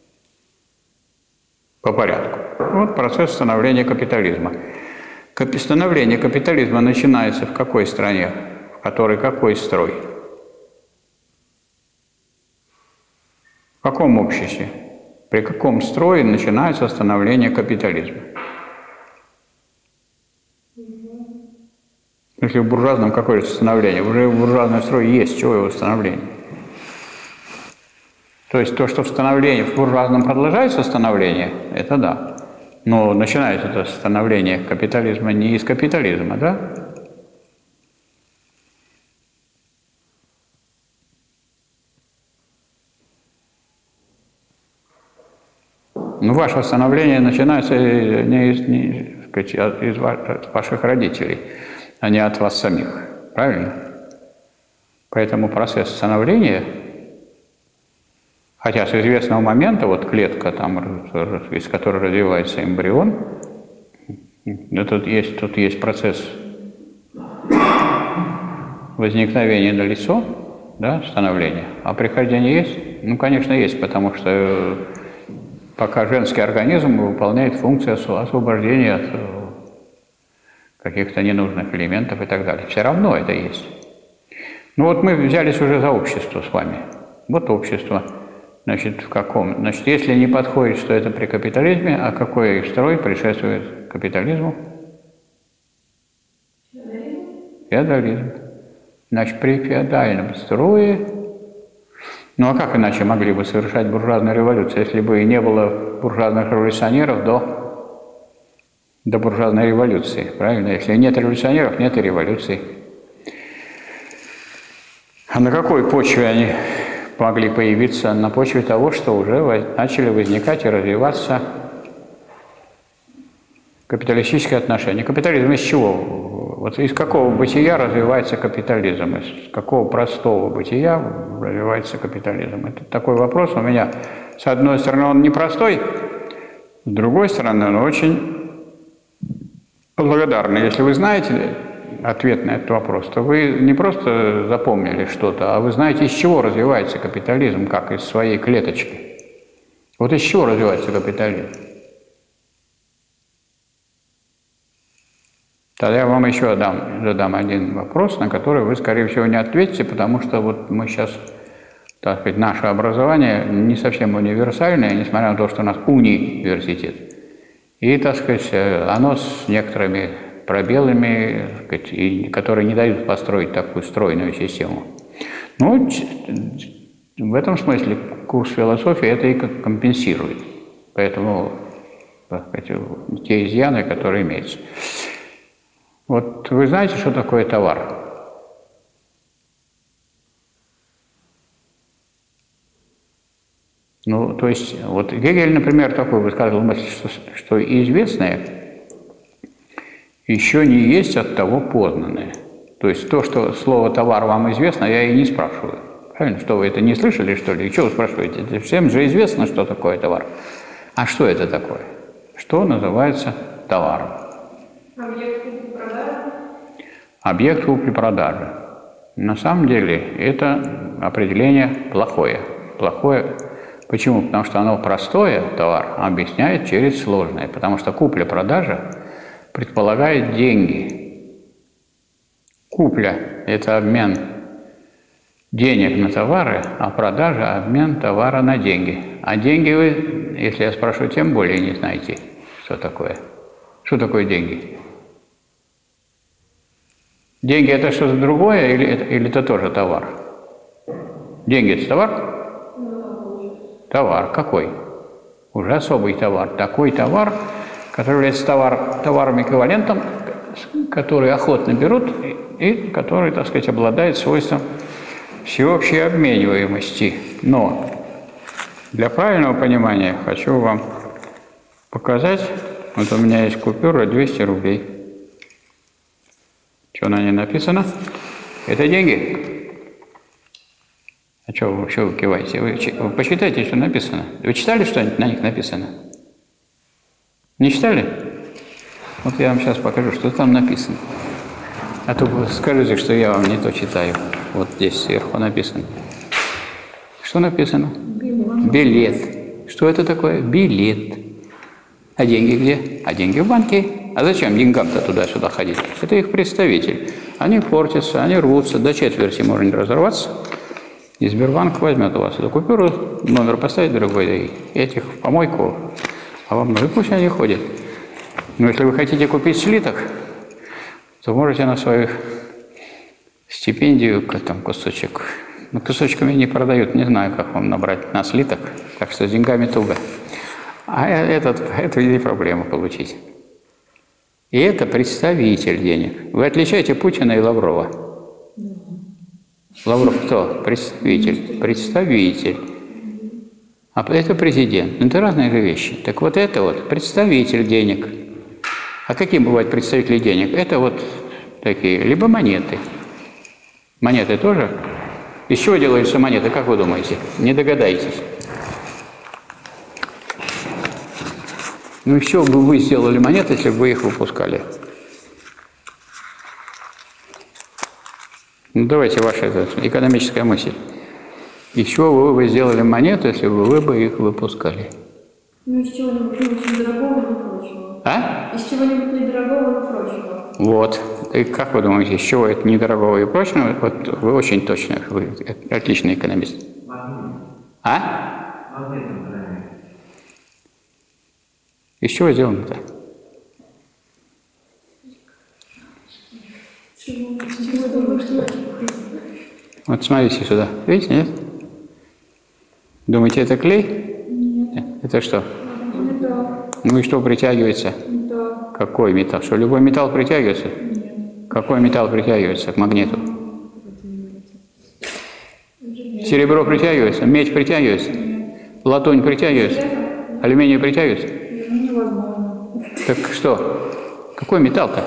По порядку. Вот процесс становления капитализма. Становление капитализма начинается в какой стране? В которой какой строй? В каком обществе? При каком строе начинается становление капитализма? Если в буржуазном какое-то становление, уже в буржуазном строе есть, чего его становление? То есть то, что в становлении, в буржуазном продолжается становление, это да. Но начинается это становление капитализма не из капитализма, да? Ну, ваше становление начинается не из, не, сказать, из ваших родителей, а не от вас самих. Правильно? Поэтому процесс становления, хотя с известного момента, вот клетка, там, из которой развивается эмбрион, тут есть, тут есть процесс возникновения налицо, да, становления. А прихождение есть? Ну, конечно, есть, потому что пока женский организм выполняет функцию освобождения от каких-то ненужных элементов и так далее. Все равно это есть. Ну вот мы взялись уже за общество с вами. Вот общество. Значит, в каком? Значит, если не подходит, что это при капитализме, а какой строй предшествует капитализму? Феодализм. Феодализм. Значит, при феодальном строе, ну а как иначе могли бы совершать буржуазную революцию, если бы не было буржуазных революционеров до, до буржуазной революции, правильно? Если нет революционеров, нет и революции. А на какой почве они могли появиться? На почве того, что уже начали возникать и развиваться капиталистические отношения. Капитализм из чего? Вот из какого бытия развивается капитализм? Из какого простого бытия развивается капитализм? Это такой вопрос у меня. С одной стороны, он непростой, с другой стороны, он очень благодарный. Если вы знаете ответ на этот вопрос, то вы не просто запомнили что-то, а вы знаете, из чего развивается капитализм, как из своей клеточки. Вот из чего развивается капитализм. Тогда я вам еще дам, задам один вопрос, на который вы, скорее всего, не ответите, потому что вот мы сейчас, так сказать, наше образование не совсем универсальное, несмотря на то, что у нас университет. И, так сказать, оно с некоторыми пробелами, так сказать, и, которые не дают построить такую стройную систему. Ну, в этом смысле курс философии это и компенсирует. Поэтому, так сказать, те изъяны, которые имеются. Вот вы знаете, что такое товар? Ну, то есть, вот Гегель, например, такой высказывал мысль, что, что известное еще не есть от того познанное. То есть то, что слово «товар» вам известно, я и не спрашиваю. Правильно? Что вы это не слышали, что ли? И что вы спрашиваете? Это всем же известно, что такое товар. А что это такое? Что называется товаром? Объект купли-продажи? Объект купли-продажи. На самом деле это определение плохое. Плохое. Почему? Потому что оно простое, товар, объясняет через сложное. Потому что купля-продажа предполагает деньги. Купля – это обмен денег на товары, а продажа – обмен товара на деньги. А деньги вы, если я спрошу, тем более не знаете, что такое. Что такое деньги? Деньги – это что-то другое или это, или это тоже товар? Деньги – это товар? Товар. Какой? Уже особый товар. Такой товар, который является товар, товаром эквивалентом, который охотно берут и, и который, так сказать, обладает свойством всеобщей обмениваемости. Но для правильного понимания хочу вам показать. Вот у меня есть купюра двести рублей. Что на ней написано? Это деньги. А что вы, что вы киваете? Вы, вы почитайте, что написано. Вы читали, что на них написано? Не читали? Вот я вам сейчас покажу, что там написано. А то вы скажете, что я вам не то читаю. Вот здесь сверху написано. Что написано? Билет. Билет. Что это такое? Билет. А деньги где? А деньги в банке. А зачем деньгам-то туда-сюда ходить? Это их представитель. Они портятся, они рвутся, до четверти можно не разорваться. И Сбербанк возьмет у вас эту купюру, номер поставит другой, и этих в помойку, а вам нужно, пусть они ходят. Но если вы хотите купить слиток, то можете на свою стипендию там кусочек. Но кусочками не продают, не знаю, как вам набрать на слиток, так что с деньгами туго. А этот, это не проблема получить. И это представитель денег. Вы отличаете Путина и Лаврова. Лавров кто? Представитель. Представитель. А это президент. Это разные же вещи. Так вот это вот представитель денег. А какие бывают представители денег? Это вот такие, либо монеты. Монеты тоже? Из чего делаются монеты, как вы думаете? Не догадаетесь. Ну, из чего бы вы сделали монеты, если бы вы их выпускали? Ну, давайте ваша это, экономическая мысль. Из чего бы вы сделали монеты, если бы вы бы их выпускали? Ну, из чего-нибудь не очень дорогого, но прочего. А? Из чего-нибудь недорогого, но прочего. Вот. И как вы думаете, из чего это недорогого и прочного? Вот вы очень точно, вы отличный экономист. А? Из чего сделано-то? Вот смотрите сюда. Видите, нет? Думаете, это клей? Нет. Это что? Металл. Ну и что притягивается? Металл. Какой металл? Что, любой металл притягивается? Нет. Какой металл притягивается к магниту? Серебро притягивается? Медь притягивается? Латунь притягивается? Алюминий притягивается? Невозможно. Так что? Какой металл-то?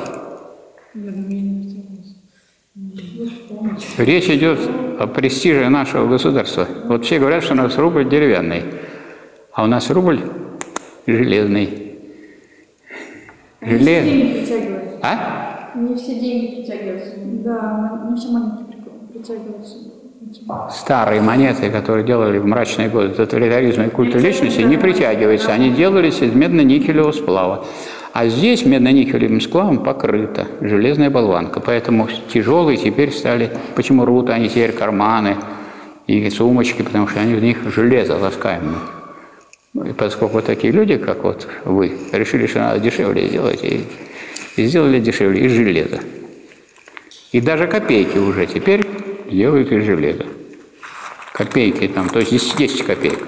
Речь идет о престиже нашего государства. Вот все говорят, что у нас рубль деревянный, а у нас рубль железный. Не все деньги притягиваются. А? Не все деньги притягиваются. Да, не все монеты притягиваются. Старые монеты, которые делали в мрачные годы тоталитаризма и культа личности, не притягиваются. Они делались из медно-никелевого сплава. А здесь медно-никелевым сплавом покрыта железная болванка. Поэтому тяжелые теперь стали... Почему рвут они теперь карманы и сумочки? Потому что они в них железо таскаемое. И поскольку вот такие люди, как вот вы, решили, что надо дешевле сделать, и, и сделали дешевле из железа. И даже копейки уже теперь делают из железа. Копейки там, то есть десять копеек.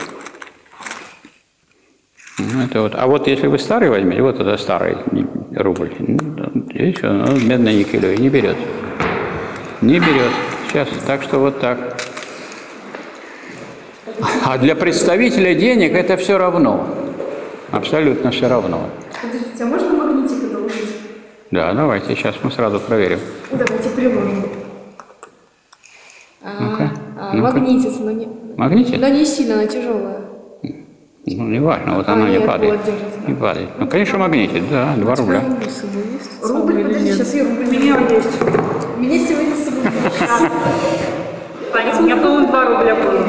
Ну, это вот. А вот если вы старый возьмете, вот это старый рубль, видите, он медно-никелевый, не берет. Не берет. Сейчас, так что вот так. А для представителя денег это все равно. Абсолютно все равно. Подождите, а можно магнитик доложить? Да, давайте, сейчас мы сразу проверим. Давайте приложим. Ну-ка, А, ну-ка. магнитится, но не, Магнитит? но не сильно, она тяжелая. Ну, не важно, вот А, она не нет, падает. вот держится. Не падает. Ну, конечно, магнитит, да, два рубля. Рубль, подожди, сейчас я рубль. У меня есть. У меня сегодня с собой. У меня, по-моему, два рубля было.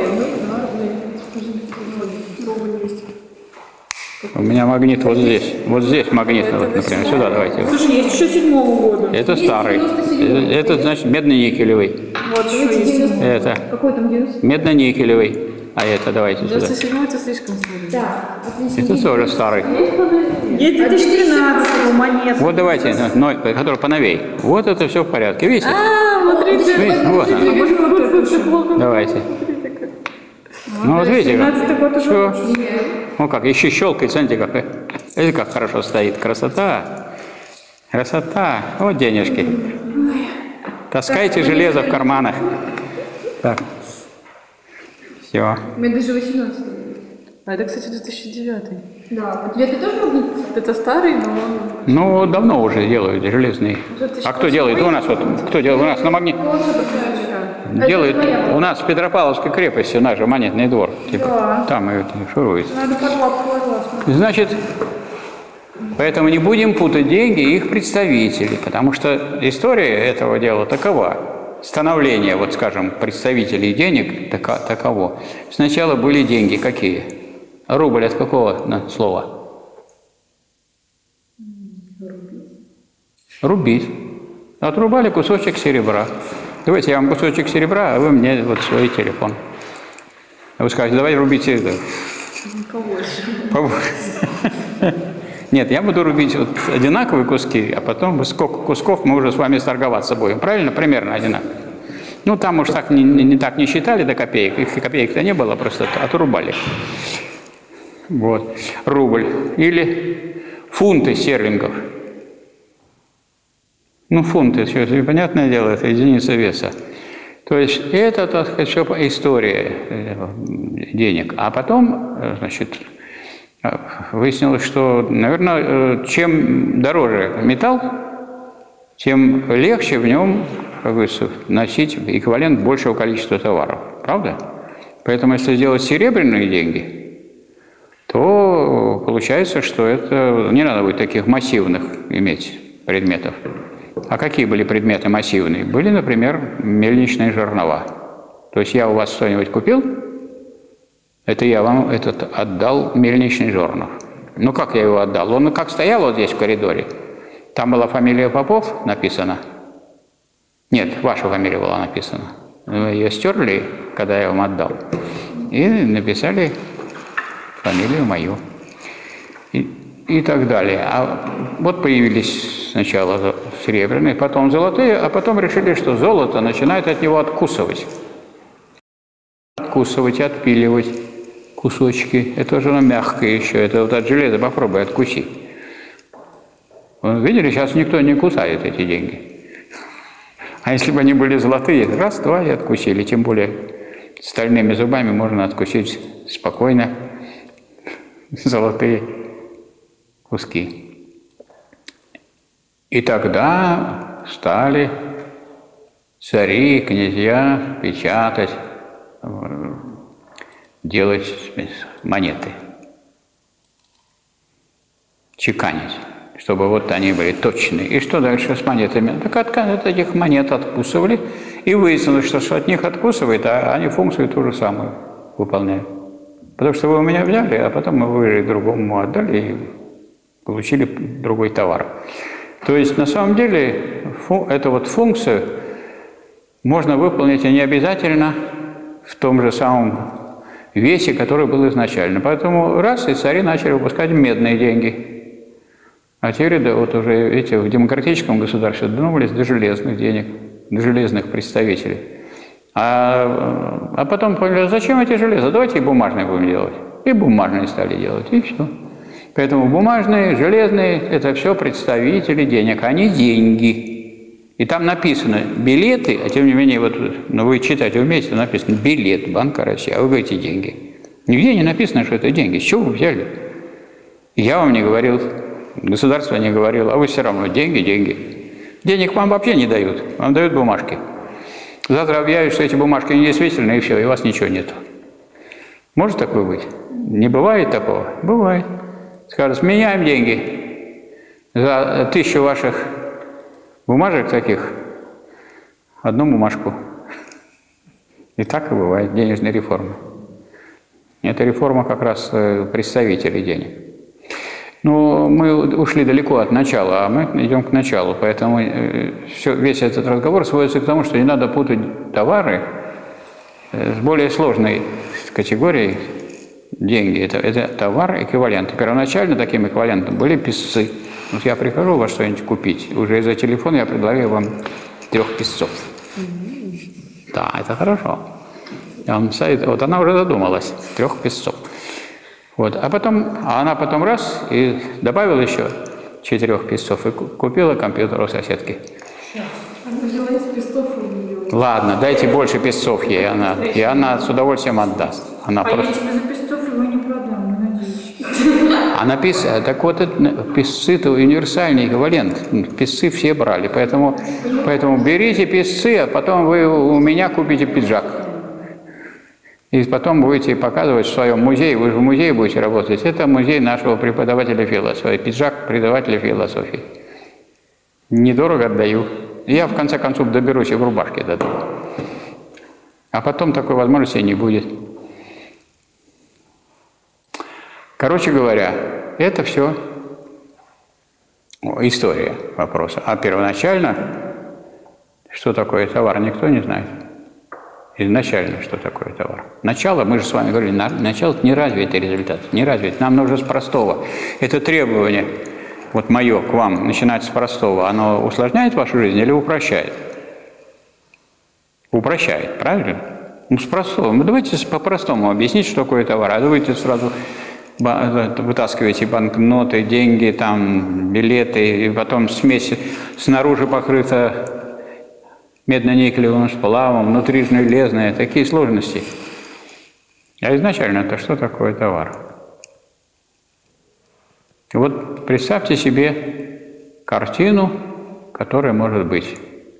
Рубль есть. У меня магнит вот здесь. Вот здесь магнит, вот, например. Сюда давайте. Слушай, есть еще седьмого года. Это старый. Это, это значит медно-никелевый. Вот еще есть. Это Какой там девяносто? медно-никелевый. А это давайте сюда. девяносто седьмой это слишком старый. Да, отлично. Это тоже старый. Есть две тысячи тринадцатого монет. Вот давайте, но, который поновей. Вот это все в порядке. Видите? А, смотрите, Видите? Вот она. Давайте. Ну вот видите, как? Все. Ну как, еще щелкает, смотрите, как. Видите, как хорошо стоит. Красота. Красота. Вот денежки. Таскайте железо в карманах. Так. Все. У меня даже восемнадцатый. А это, кстати, две тысячи девятый. Да, у тебя ты тоже магнитится? Это старый, но он... Ну, давно уже делают железные. А кто делает у нас? Вот, кто делает у нас на магнит? Делает у нас в Петропавловской крепости, у нас же монетный двор. Типа, Да. там и шуруется. Надо подкладку возлась. Значит, поэтому не будем путать деньги и их представителей, потому что история этого дела такова. Становление, вот скажем, представителей денег тако, таково. Сначала были деньги какие? Рубль от какого на, слова? Рубить. Отрубали кусочек серебра. Давайте я вам кусочек серебра, а вы мне вот свой телефон. Вы скажете, давай рубить серебро. Побольше. Нет, я буду рубить вот одинаковые куски, а потом сколько кусков мы уже с вами торговаться будем. Правильно? Примерно одинаково. Ну, там уж так не, не, не так не считали до копеек. Их копеек-то не было, просто отрубали. Вот. Рубль. Или фунты стерлингов. Ну, фунты, все это понятное дело, это единица веса. То есть это, так сказать, история денег. А потом, значит, выяснилось, что, наверное, чем дороже металл, тем легче в нем, как говорится, носить эквивалент большего количества товаров. Правда? Поэтому, если сделать серебряные деньги, то получается, что это не надо будет таких массивных иметь предметов. А какие были предметы массивные? Были, например, мельничные жернова. То есть я у вас что-нибудь купил, это я вам этот отдал мельничный жернов. Ну как я его отдал? Он как стоял вот здесь в коридоре. Там была фамилия Попов написана. Нет, ваша фамилия была написана. Вы ее стерли, когда я вам отдал. И написали фамилию мою. И, и так далее. А вот появились сначала серебряные, потом золотые, а потом решили, что золото начинает от него откусывать. Откусывать, отпиливать кусочки. Это же оно мягкое еще. Это вот от железа попробуй откуси. Вы видели, сейчас никто не кусает эти деньги. А если бы они были золотые, раз, два и откусили. Тем более стальными зубами можно откусить спокойно золотые куски. И тогда стали цари, князья печатать, делать монеты, чеканить, чтобы вот они были точные. И что дальше с монетами? Так от, от этих монет откусывали, и выяснилось, что, что от них откусывает, а они функцию ту же самую выполняют. Потому что вы у меня взяли, а потом вы другому отдали и получили другой товар. То есть на самом деле фу, эту вот функцию можно выполнить и не обязательно в том же самом весе, который был изначально. Поэтому раз, и цари начали выпускать медные деньги. А теперь да, вот уже эти в демократическом государстве додумались до железных денег, до железных представителей. А, а потом поняли, зачем эти железа? Давайте и бумажные будем делать. И бумажные стали делать, и все. Поэтому бумажные, железные – это все представители денег, они деньги. И там написано билеты, а тем не менее, вот, ну, вы читать умеете, написано билет Банка России, а вы говорите деньги. Нигде не написано, что это деньги. С чего вы взяли? Я вам не говорил, государство не говорило, а вы все равно деньги, деньги. Денег вам вообще не дают, вам дают бумажки. Завтра объявят, что эти бумажки недействительны, и все, и у вас ничего нет. Может такое быть? Не бывает такого? Бывает. Скажут, меняем деньги за тысячу ваших бумажек таких, одну бумажку. И так и бывает, денежная реформа. Это реформа как раз представителей денег. Но мы ушли далеко от начала, а мы идем к началу. Поэтому все, весь этот разговор сводится к тому, что не надо путать товары с более сложной категорией деньги. Это, это товар эквивалент. Первоначально таким эквивалентом были песцы. Вот я прихожу вас что-нибудь купить, уже из-за телефона я предлагаю вам трех песцов. Mm-hmm. Да, это хорошо. Он, вот она уже задумалась, трех песцов. Вот. А потом, а она потом раз и добавила еще четырех песцов и купила компьютер у соседки. Она взяла из песцов у нее. Ладно, дайте больше песцов ей, она, и она с удовольствием отдаст. Она а просто... я тебе за песцов его не продам, надеюсь. А написано, так вот, песцы – это универсальный эквивалент. Песцы все брали, поэтому, поэтому берите песцы, а потом вы у меня купите пиджак. И потом будете показывать в своем музее, вы же в музее будете работать. Это музей нашего преподавателя философии, пиджак преподавателя философии. Недорого отдаю. Я в конце концов доберусь и в рубашке дадут. А потом такой возможности не будет. Короче говоря, это все история вопроса. А первоначально, что такое товар, никто не знает. Изначально, что такое товар. Начало, мы же с вами говорили, начало – это неразвитый результат, неразвитый. Нам нужно с простого. Это требование, вот мое к вам, начинать с простого, оно усложняет вашу жизнь или упрощает? Упрощает, правильно? Ну, с простого. Ну, давайте по-простому объяснить, что такое товар, а давайте сразу вытаскиваете банкноты, деньги, там, билеты, и потом смесь снаружи покрыта медно-никелевым сплавом, внутри железное, такие сложности. А изначально это что такое товар? Вот представьте себе картину, которая может быть.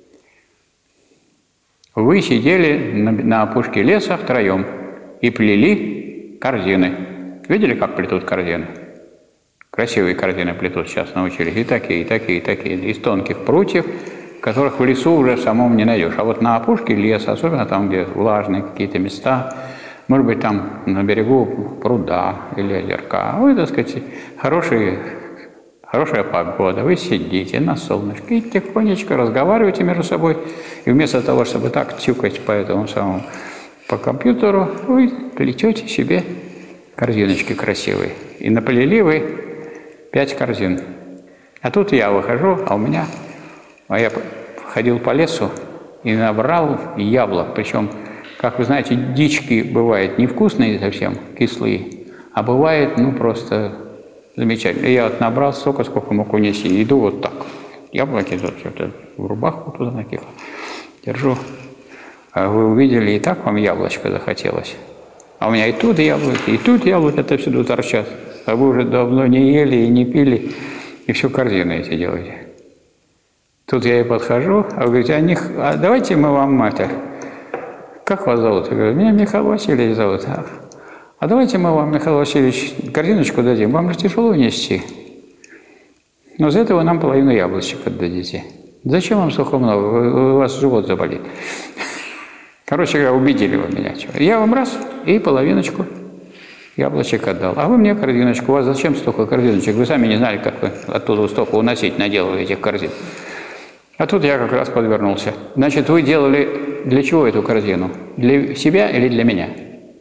Вы сидели на, на опушке леса втроем и плели корзины. Видели, как плетут корзины? Красивые корзины плетут, сейчас научились. И такие, и такие, и такие. Из тонких прутьев, которых в лесу уже самом не найдешь. А вот на опушке леса, особенно там, где влажные какие-то места, может быть, там на берегу пруда или озерка, вы, так сказать, хорошие, хорошая погода, вы сидите на солнышке и тихонечко разговариваете между собой, и вместо того, чтобы так тюкать по этому самому, по компьютеру, вы плетете себе корзиночки красивые. И наплели вы пять корзин. А тут я выхожу, а у меня, а я ходил по лесу и набрал яблок, причем, как вы знаете, дички бывают невкусные совсем, кислые, а бывает, ну, просто замечательно. И я вот набрал столько, сколько мог унести. Иду вот так. Яблоки тут что-то в рубаху туда накинул. Держу. А вы увидели, и так вам яблочко захотелось. А у меня и тут яблоки, и тут яблоки отовсюду торчат. А вы уже давно не ели и не пили, и всю корзину эти делаете. Тут я и подхожу, а вы говорите, а, них, а давайте мы вам это... Как вас зовут? Я говорю, меня Михаил Васильевич зовут. А, а давайте мы вам, Михаил Васильевич, корзиночку дадим. Вам же тяжело нести. Но за этого нам половину яблочек отдадите. Зачем вам столько много? У вас живот заболит. Короче говоря, убедили вы меня. Я вам раз и половиночку яблочек отдал. А вы мне корзиночку. У вас зачем столько корзиночек? Вы сами не знали, как вы оттуда столько уносить наделали этих корзин. А тут я как раз подвернулся. Значит, вы делали для чего эту корзину? Для себя или для меня?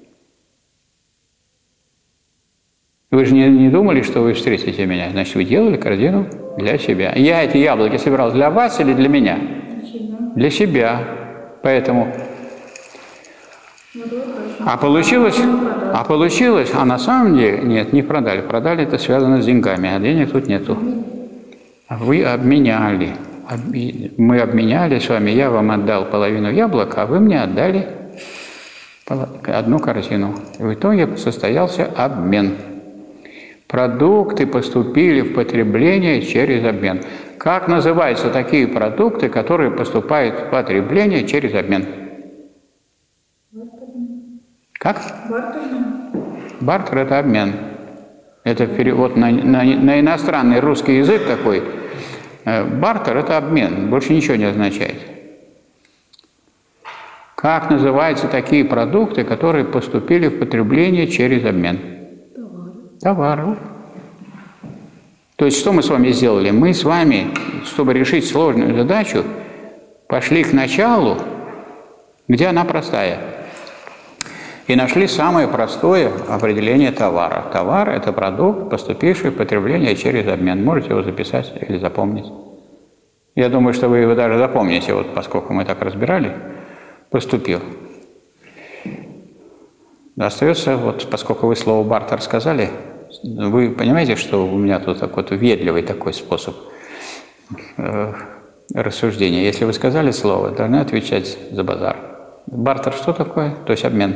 Вы же не, не думали, что вы встретите меня. Значит, вы делали корзину для себя. Я эти яблоки собирал для вас или для меня? Для себя. Для себя. Поэтому... А получилось, а получилось, а на самом деле, нет, не продали. Продали, это связано с деньгами, а денег тут нету. Вы обменяли. Мы обменяли с вами, я вам отдал половину яблок, а вы мне отдали одну корзину. И в итоге состоялся обмен. Продукты поступили в потребление через обмен. Как называются такие продукты, которые поступают в потребление через обмен? Как? Бартер. Бартер – это обмен. Это перевод на, на, на иностранный русский язык такой. Бартер – это обмен, больше ничего не означает. Как называются такие продукты, которые поступили в потребление через обмен? Товары. Товары. То есть что мы с вами сделали? Мы с вами, чтобы решить сложную задачу, пошли к началу, где она простая. И нашли самое простое определение товара. Товар – это продукт, поступивший в потребление через обмен. Можете его записать или запомнить. Я думаю, что вы его даже запомните, вот поскольку мы так разбирали. Поступил. Остается, вот поскольку вы слово «бартер» сказали, вы понимаете, что у меня тут такой вот ведливый такой способ э, рассуждения. Если вы сказали слово, должны отвечать за базар. Бартер что такое? То есть обмен.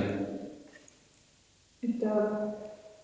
Это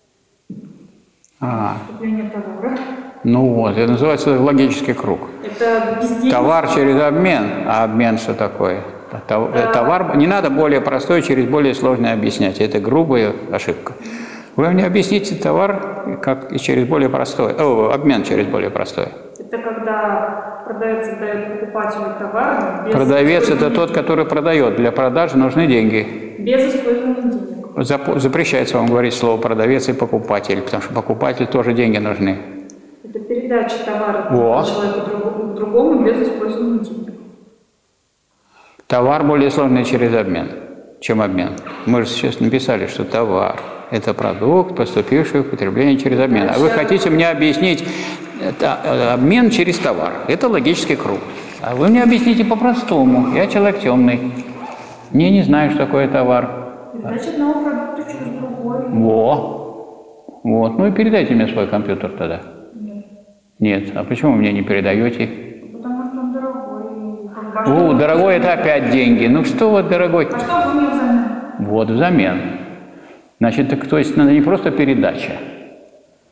а. поступление товара. Ну вот, это называется логический круг. Это безделье. Товар через обмен. А обмен что такое? Товар, не надо более простой через более сложное объяснять. Это грубая ошибка. Вы мне объясните товар как и через более простой. О, обмен через более простой. Это когда продавец отдает покупателю товар. Без Продавец – это тот, который продает. Для продажи нужны деньги. Без использования денег. Запрещается вам говорить слово «продавец» и «покупатель», потому что покупателю тоже деньги нужны. Это передача товара человеку другому без использования денег. Товар более сложный через обмен, чем обмен. Мы же сейчас написали, что товар – это продукт, поступивший в потребление через обмен. А вы хотите мне объяснить это, обмен через товар. Это логический круг. А вы мне объясните по-простому. Я человек темный. Не, не знаю, что такое товар. Передача одного продукта через другой. Во. Вот. Ну и передайте мне свой компьютер тогда. Нет. Нет. А почему вы мне не передаете? Потому что он дорогой. О, дорогой – это опять деньги. Ну что вот, дорогой? А что вы мне взамен? Вот взамен. Значит, так, то есть надо не просто передача,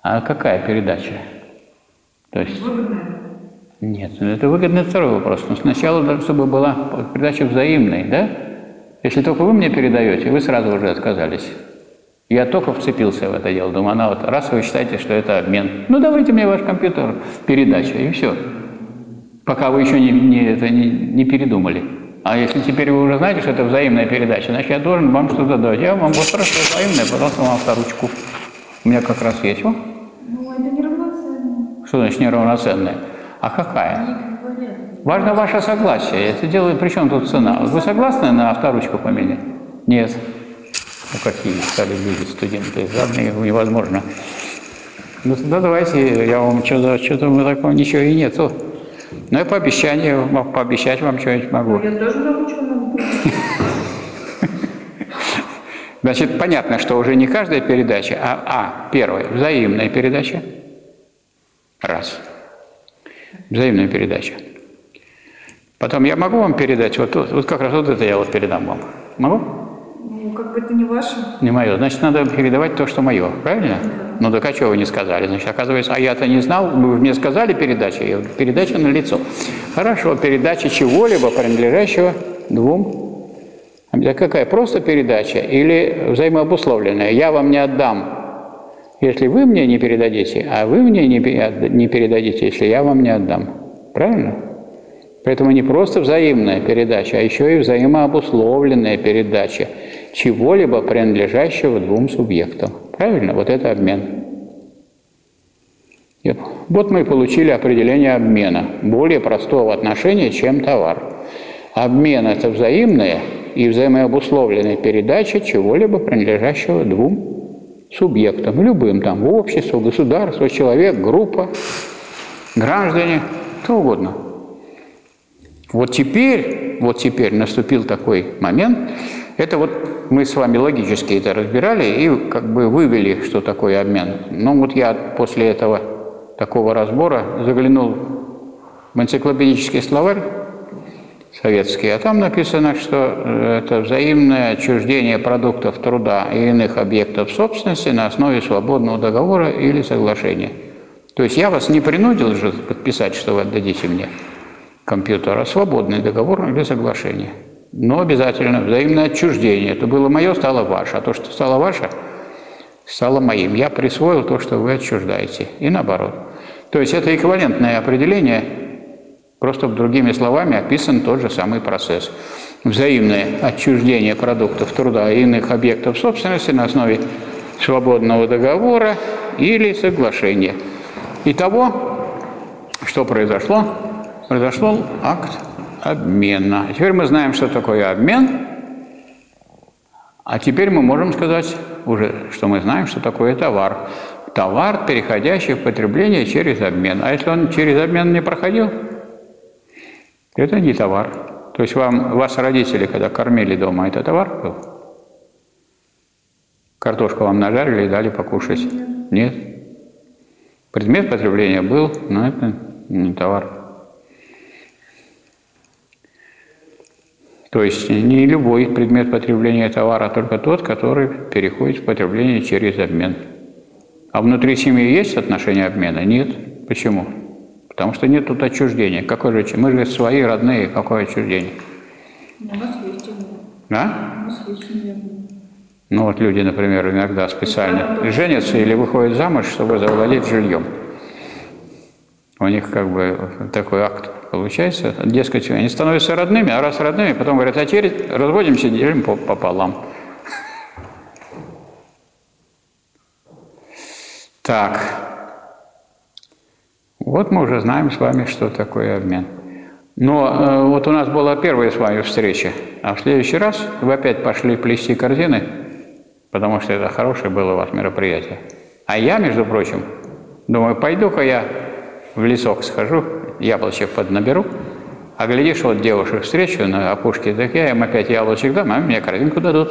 А какая передача? То есть... Выгодная. Нет, это выгодный второй вопрос. Но сначала, даже, чтобы была передача взаимной, да? Если только вы мне передаете, вы сразу уже отказались. Я только вцепился в это дело. Думаю, она вот раз вы считаете, что это обмен. Ну, давайте мне ваш компьютер, передача, и все. Пока вы еще не, не, это не, не передумали. А если теперь вы уже знаете, что это взаимная передача, значит, я должен вам что-то дать. Я вам вот хорошо взаимная, пожалуйста, вам авторучку. У меня как раз есть. О. Ну, это неравноценно. Что значит неравноценная? А какая? Важно ваше согласие. Я это делаю, при чем тут цена? Вы согласны на авторучку поменять? Нет. Ну, какие стали люди, студенты, жадные, невозможно. Ну, тогда давайте, я вам что-то, что-то такого ничего и нету. Но я по обещанию, пообещать вам что-нибудь могу. Я тоже могу что могу. Значит, понятно, что уже не каждая передача, а, а первая, взаимная передача. Раз. Взаимная передача. Потом я могу вам передать, вот, вот, вот как раз вот это я вот передам вам. Могу? Ну, как бы это не ваше. Не мое. Значит, надо передавать то, что мое. Правильно? Да. Ну, так а чего вы не сказали? Значит, оказывается, а я-то не знал, вы мне сказали передача, я говорю, передача на лицо. Хорошо, передача чего-либо, принадлежащего двум. А какая? Просто передача или взаимообусловленная? Я вам не отдам, если вы мне не передадите, а вы мне не передадите, если я вам не отдам. Правильно? Поэтому не просто взаимная передача, а еще и взаимообусловленная передача чего-либо, принадлежащего двум субъектам. Правильно? Вот это обмен. Вот мы получили определение обмена, более простого отношения, чем товар. Обмен – это взаимная и взаимообусловленная передача чего-либо, принадлежащего двум субъектам, любым там, общество, государство, человек, группа, граждане, кто угодно. Вот теперь, вот теперь наступил такой момент, это вот мы с вами логически это разбирали и как бы вывели, что такое обмен. Но вот я после этого такого разбора заглянул в энциклопедический словарь советский, а там написано, что это взаимное отчуждение продуктов труда и иных объектов собственности на основе свободного договора или соглашения. То есть я вас не принудил же подписать, что вы отдадите мне компьютер, а свободный договор или соглашение. Но обязательно взаимное отчуждение. Это было мое, стало ваше. А то, что стало ваше, стало моим. Я присвоил то, что вы отчуждаете. И наоборот. То есть это эквивалентное определение, просто другими словами описан тот же самый процесс. Взаимное отчуждение продуктов труда и иных объектов собственности на основе свободного договора или соглашения. Итого, что произошло? Произошел акт обмена. Теперь мы знаем, что такое обмен, а теперь мы можем сказать уже, что мы знаем, что такое товар. Товар, переходящий в потребление через обмен. А если он через обмен не проходил, это не товар. То есть вам, вас родители, когда кормили дома, это товар был? Картошку вам нажарили и дали покушать? Нет. Нет. Предмет потребления был, но это не товар. То есть не любой предмет потребления товара, а только тот, который переходит в потребление через обмен. А внутри семьи есть отношение обмена? Нет. Почему? Потому что нет тут отчуждения. Какое же, мы же свои, родные, какое отчуждение? У нас есть семья. Да? У нас есть семья. Ну вот люди, например, иногда специально женятся или выходят замуж, чтобы завладеть жильем. У них как бы такой акт получается. Дескать, они становятся родными, а раз родными, потом говорят, а теперь разводимся, делим пополам. Так. Вот мы уже знаем с вами, что такое обмен. Но э, вот у нас была первая с вами встреча, а в следующий раз вы опять пошли плести корзины, потому что это хорошее было у вас мероприятие. А я, между прочим, думаю, пойду-ка я в лесок схожу, яблочек поднаберу, а глядишь, вот девушек встречу на опушке, так я им опять яблочек дам, а мне корзинку дадут.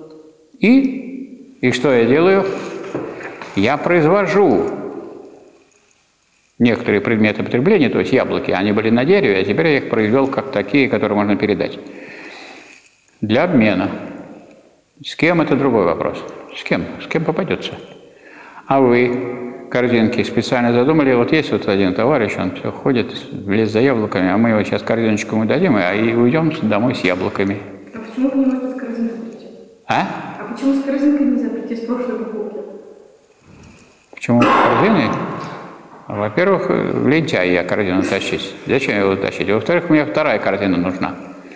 И, и что я делаю? Я произвожу некоторые предметы потребления, то есть яблоки, они были на дереве, а теперь я их произвел как такие, которые можно передать. Для обмена. С кем — это другой вопрос. С кем? С кем попадется. А вы корзинки специально задумали. Вот есть вот один товарищ, он все ходит в лес за яблоками, а мы его сейчас корзиночку ему дадим, а и уйдем домой с яблоками. А почему вы не можете с корзинкой прийти? А? А почему с корзинкой нельзя прийти с прошлой покупки? Почему с корзиной? Во-первых, лентяй я корзину тащить. Зачем его тащить? Во-вторых, мне вторая корзина нужна.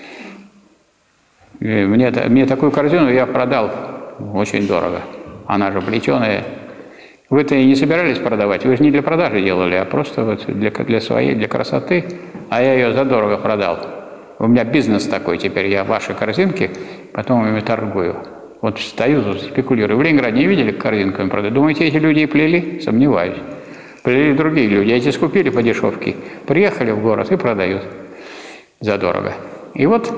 И мне, мне такую корзину я продал очень дорого. Она же плетеная. Вы-то и не собирались продавать, вы же не для продажи делали, а просто вот для, для своей, для красоты. А я ее задорого продал. У меня бизнес такой теперь, я ваши корзинки, потом ими торгую. Вот стою тут, спекулирую. В Ленинграде не видели, как корзинками продают? Думаете, эти люди и плели? Сомневаюсь. Плели другие люди. Эти скупили по дешевке, приехали в город и продают задорого. И вот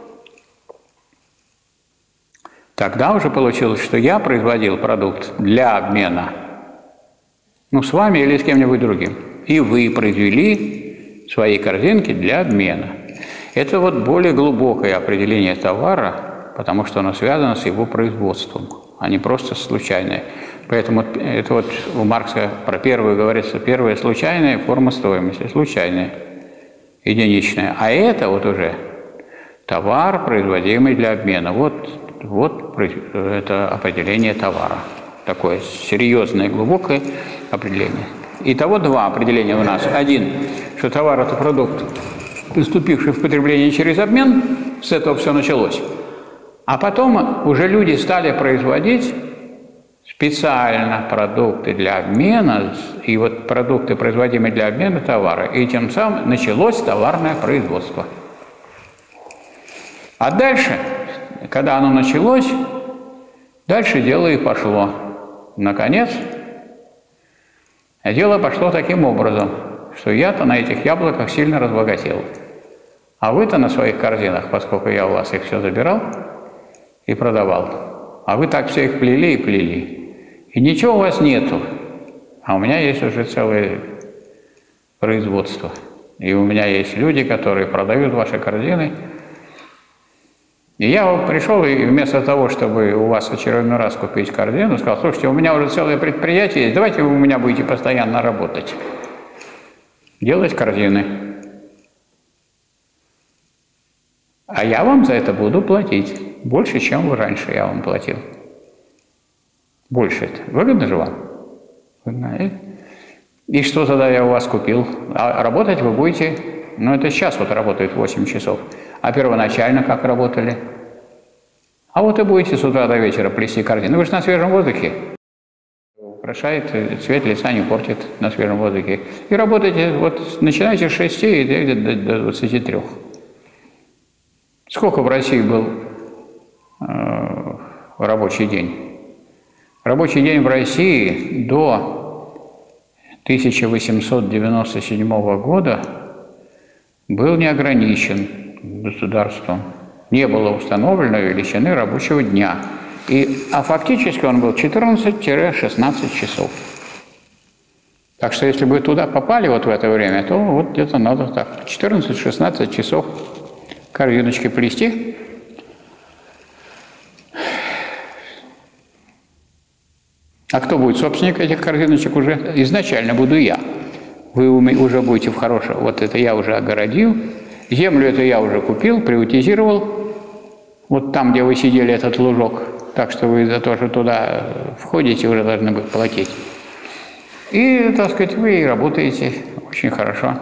тогда уже получилось, что я производил продукт для обмена. Ну, с вами или с кем-нибудь другим. И вы произвели свои корзинки для обмена. Это вот более глубокое определение товара, потому что оно связано с его производством, а не просто случайное. Поэтому это вот у Маркса про первую говорится, первая случайная форма стоимости, случайная, единичная. А это вот уже товар, производимый для обмена. Вот, вот это определение товара. Такое серьезное, глубокое определение. Итого два определения у нас. Один, что товар – это продукт, поступивший в потребление через обмен, с этого все началось. А потом уже люди стали производить специально продукты для обмена, и вот продукты, производимые для обмена товара, и тем самым началось товарное производство. А дальше, когда оно началось, дальше дело и пошло. Наконец, дело пошло таким образом, что я-то на этих яблоках сильно разбогател. А вы-то на своих корзинах, поскольку я у вас их все забирал и продавал, а вы так все их плели и плели. И ничего у вас нету, а у меня есть уже целое производство. И у меня есть люди, которые продают ваши корзины. И я пришел, и вместо того, чтобы у вас очередной раз купить корзину, сказал: слушайте, у меня уже целое предприятие есть, давайте вы у меня будете постоянно работать, делать корзины. А я вам за это буду платить больше, чем вы раньше я вам платил. Больше это. Выгодно же вам? Выгодно. И что тогда я у вас купил? А работать вы будете, ну это сейчас вот работает восемь часов. А первоначально как работали? А вот и будете с утра до вечера плести корзины. Вы же на свежем воздухе. Украшает, цвет лица не портит на свежем воздухе. И работаете, вот начинаете с шести и до, до двадцати трёх. Сколько в России был э, рабочий день? Рабочий день в России до тысяча восемьсот девяносто седьмого года был не ограничен государством. Не было установлено величины рабочего дня. И, а фактически он был четырнадцать-шестнадцать часов. Так что если бы туда попали вот в это время, то вот где-то надо так четырнадцать-шестнадцать часов корзиночки плести. А кто будет собственник этих корзиночек уже? Изначально буду я. Вы уже будете в хорошем. Вот это я уже огородил. Землю это я уже купил, приватизировал. Вот там, где вы сидели, этот лужок. Так что вы за то, что туда входите, уже должны быть платить. И, так сказать, вы работаете очень хорошо.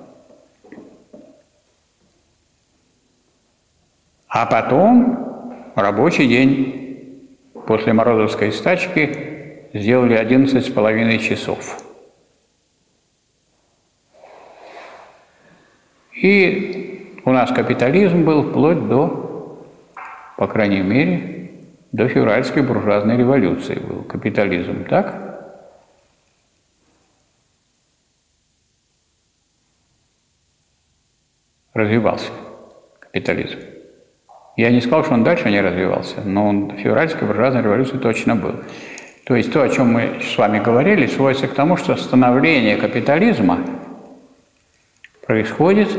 А потом рабочий день после Морозовской стачки сделали одиннадцать с половиной часов. И у нас капитализм был вплоть до, по крайней мере, до февральской буржуазной революции был капитализм, так? Развивался капитализм. Я не сказал, что он дальше не развивался, но он до февральской буржуазной революции точно был. То есть то, о чем мы с вами говорили, сводится к тому, что становление капитализма происходит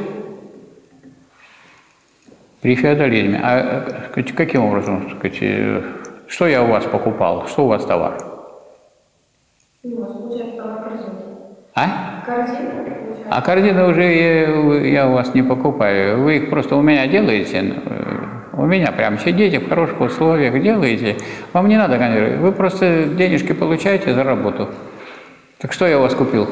при феодализме. А каким образом, так сказать, что я у вас покупал, что у вас товар? И у вас получается товар корзина. А? Корзина получается. А корзины уже я, я у вас не покупаю. Вы их просто у меня делаете. У меня прям сидите в хороших условиях, делаете. Вам не надо консервировать. Вы просто денежки получаете за работу. Так что я у вас купил?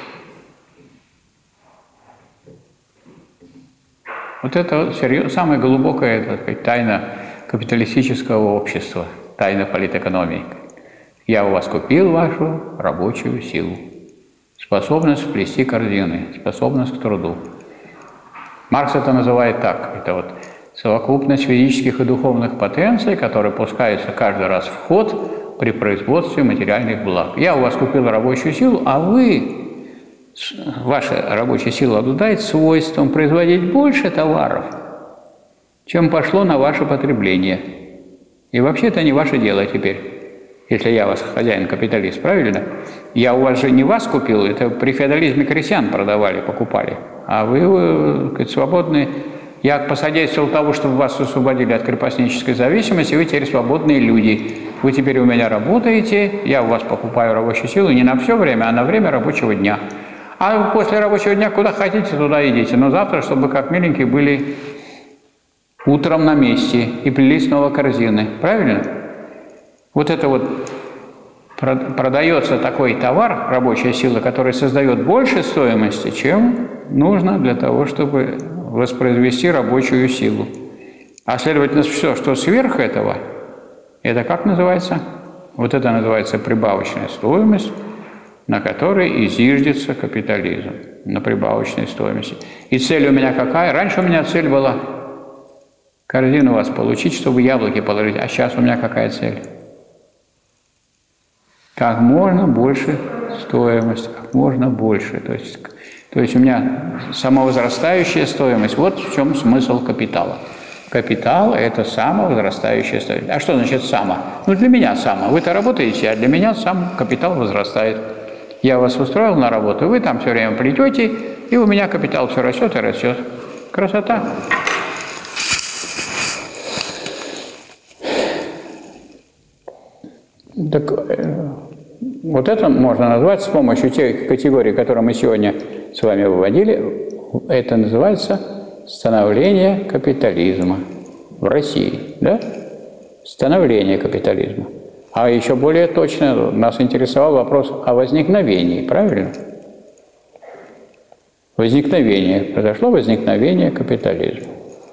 Вот это серьез, самая глубокая, так сказать, тайна капиталистического общества, тайна политэкономии. Я у вас купил вашу рабочую силу, способность плести корзины, способность к труду. Маркс это называет так, это вот совокупность физических и духовных потенций, которые пускаются каждый раз в ход при производстве материальных благ. Я у вас купил рабочую силу, а вы, ваша рабочая сила обладает свойством производить больше товаров, чем пошло на ваше потребление. И вообще это не ваше дело теперь. Если я вас хозяин-капиталист, правильно? Я у вас же не вас купил, это при феодализме крестьян продавали, покупали. А вы, вы так сказать, свободны. Я посодействовал тому, чтобы вас освободили от крепостнической зависимости, вы теперь свободные люди. Вы теперь у меня работаете, я у вас покупаю рабочую силу не на все время, а на время рабочего дня. А после рабочего дня куда хотите, туда идите. Но завтра, чтобы как миленькие были утром на месте и плели снова корзины. Правильно? Вот это вот продается такой товар, рабочая сила, который создает больше стоимости, чем нужно для того, чтобы воспроизвести рабочую силу. А следовательно, все, что сверх этого, это как называется? Вот это называется прибавочная стоимость, на которой и зиждется капитализм, на прибавочной стоимости. И цель у меня какая? Раньше у меня цель была корзину у вас получить, чтобы яблоки положить. А сейчас у меня какая цель? Как можно больше стоимость, как можно больше. То есть, то есть у меня самовозрастающая стоимость. Вот в чем смысл капитала. Капитал – это самовозрастающая стоимость. А что значит само? Ну, для меня само. Вы-то работаете, а для меня сам капитал возрастает. Я вас устроил на работу, вы там все время плетете, и у меня капитал все растет и растет. Красота. Так, вот это можно назвать с помощью тех категорий, которые мы сегодня с вами выводили, это называется становление капитализма в России. Да? Становление капитализма. А еще более точно нас интересовал вопрос о возникновении, правильно? Возникновение. Произошло возникновение капитализма.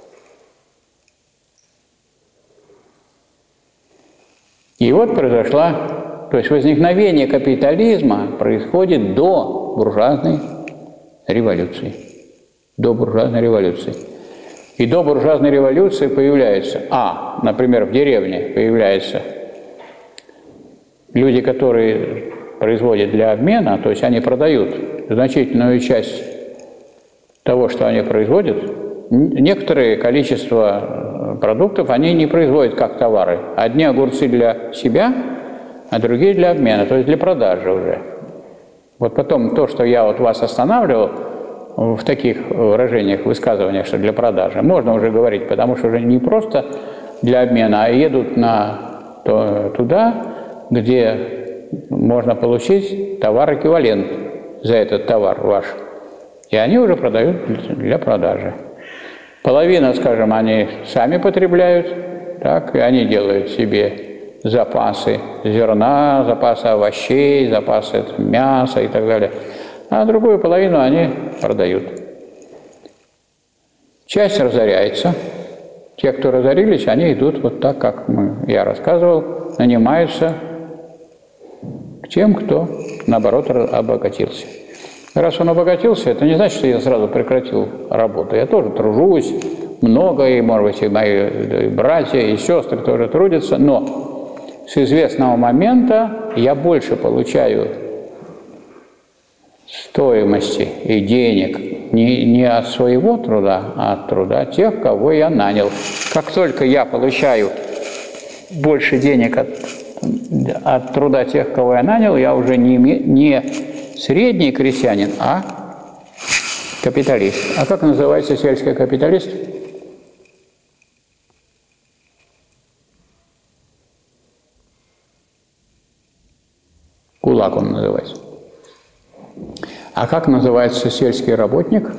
И вот произошла, то есть возникновение капитализма происходит до буржуазной революции. До буржуазной революции. И до буржуазной революции появляется, а, например, в деревне появляются люди, которые производят для обмена, то есть они продают значительную часть того, что они производят. Некоторое количество продуктов они не производят как товары. Одни огурцы для себя, а другие для обмена, то есть для продажи уже. Вот потом то, что я вот вас останавливал в таких выражениях, высказываниях, что для продажи, можно уже говорить, потому что уже не просто для обмена, а едут на, то, туда, где можно получить товар-эквивалент за этот товар ваш. И они уже продают для продажи. Половина, скажем, они сами потребляют, так, и они делают себе запасы зерна, запасы овощей, запасы мяса и так далее. А другую половину они продают. Часть разоряется. Те, кто разорились, они идут вот так, как мы, я рассказывал, нанимаются к тем, кто, наоборот, обогатился. Раз он обогатился, это не значит, что я сразу прекратил работу. Я тоже тружусь, много, и, может быть, и мои братья, и сестры тоже трудятся, но с известного момента я больше получаю стоимости и денег не, не от своего труда, а от труда тех, кого я нанял. Как только я получаю больше денег от, от труда тех, кого я нанял, я уже не, не средний крестьянин, а капиталист. А как называется сельский капиталист? Кулак. кулак он называется. А как называется сельский работник?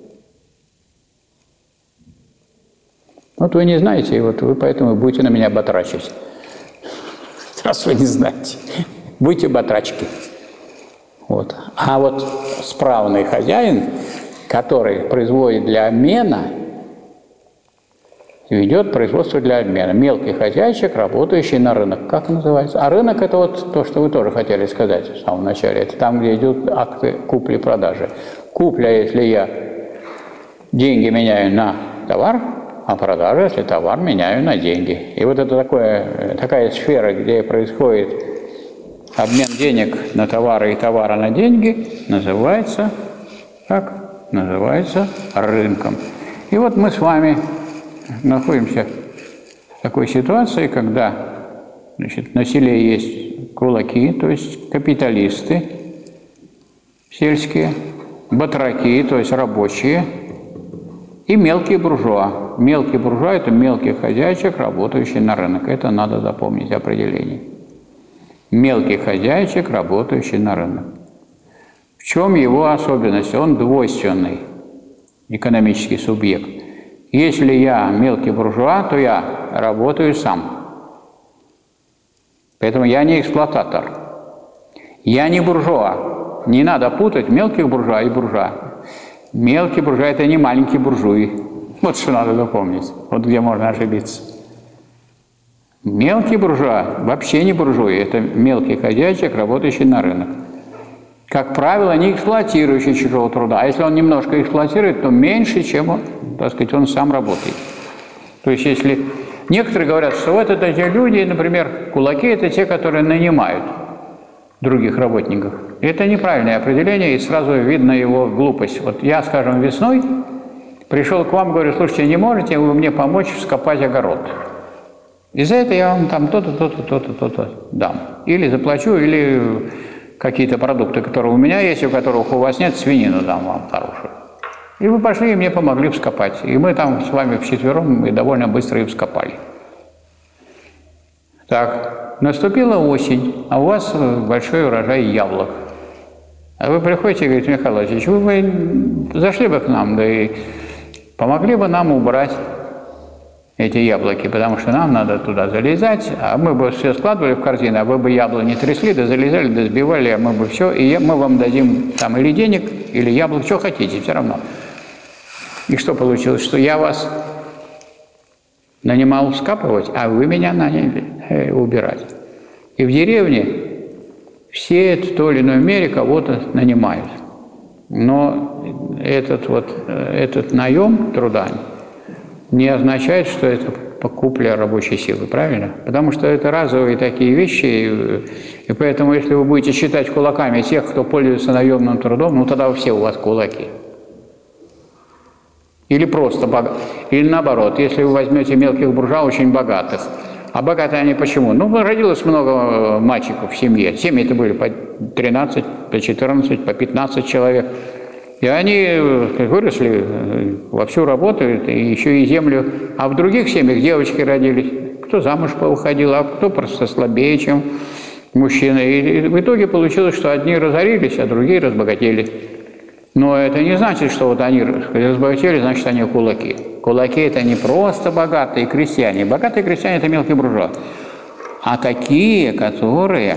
Вот вы не знаете, и вот вы поэтому будете на меня батрачить. Раз вы не знаете, будьте батрачки. Вот. А вот справный хозяин, который производит для обмена, ведет производство для обмена. Мелкий хозяйчик, работающий на рынок. Как называется? А рынок – это вот то, что вы тоже хотели сказать в самом начале. Это там, где идут акты купли-продажи. Купля, если я деньги меняю на товар, а продажа, если товар меняю на деньги. И вот это такое, такая сфера, где происходит обмен денег на товары и товара на деньги, называется, как? Называется рынком. И вот мы с вами находимся в такой ситуации, когда, значит, на селе есть кулаки, то есть капиталисты сельские, батраки, то есть рабочие, и мелкие буржуа. Мелкий буржуа – это мелкий хозяйчик, работающий на рынок. Это надо запомнить определение. Мелкий хозяйчик, работающий на рынок. В чем его особенность? Он двойственный экономический субъект. Если я мелкий буржуа, то я работаю сам. Поэтому я не эксплуататор. Я не буржуа. Не надо путать мелких буржуа и буржуа. Мелкий буржуа – это не маленький буржуй. Вот что надо запомнить. Вот где можно ошибиться. Мелкий буржуа вообще не буржуй. Это мелкий хозяйчик, работающий на рынок. Как правило, не эксплуатирующий чужого труда. А если он немножко эксплуатирует, то меньше, чем он, так сказать, он сам работает. То есть, если некоторые говорят, что вот это те люди, например, кулаки – это те, которые нанимают других работников. Это неправильное определение, и сразу видно его глупость. Вот я, скажем, весной пришел к вам, говорю, слушайте, не можете вы мне помочь вскопать огород? И за это я вам там то-то, то-то, то-то, то-то дам. Или заплачу, или какие-то продукты, которые у меня есть, у которых у вас нет, свинину дам вам хорошую. И вы пошли и мне помогли вскопать. И мы там с вами вчетвером и довольно быстро и вскопали. Так, наступила осень, а у вас большой урожай яблок. А вы приходите и говорите, Михаил Владимирович, вы бы зашли бы к нам, да и помогли бы нам убрать эти яблоки, потому что нам надо туда залезать, а мы бы все складывали в корзину, а вы бы яблони трясли, да залезали, да сбивали, а мы бы все, и мы вам дадим там или денег, или яблок, что хотите, все равно. И что получилось? Что я вас нанимал вскапывать, а вы меня наняли э, убирать. И в деревне все в той или иной мере кого-то нанимают. Но этот, вот, этот наем труда не означает, что это покупля рабочей силы, правильно? Потому что это разовые такие вещи, и, и поэтому, если вы будете считать кулаками тех, кто пользуется наемным трудом, ну тогда все у вас кулаки. Или просто богатых. Или наоборот, если вы возьмете мелких буржуа, очень богатых. А богатые они почему? Ну, родилось много мальчиков в семье. Семьи-то были по тринадцать, по четырнадцать, по пятнадцать человек. И они выросли, вовсю работают, и еще и землю. А в других семьях девочки родились. Кто замуж поуходил, а кто просто слабее, чем мужчина. И в итоге получилось, что одни разорились, а другие разбогатели. Но это не значит, что вот они разбогатели, значит, они кулаки. Кулаки – это не просто богатые крестьяне. Богатые крестьяне – это мелкие буржуа. А такие, которые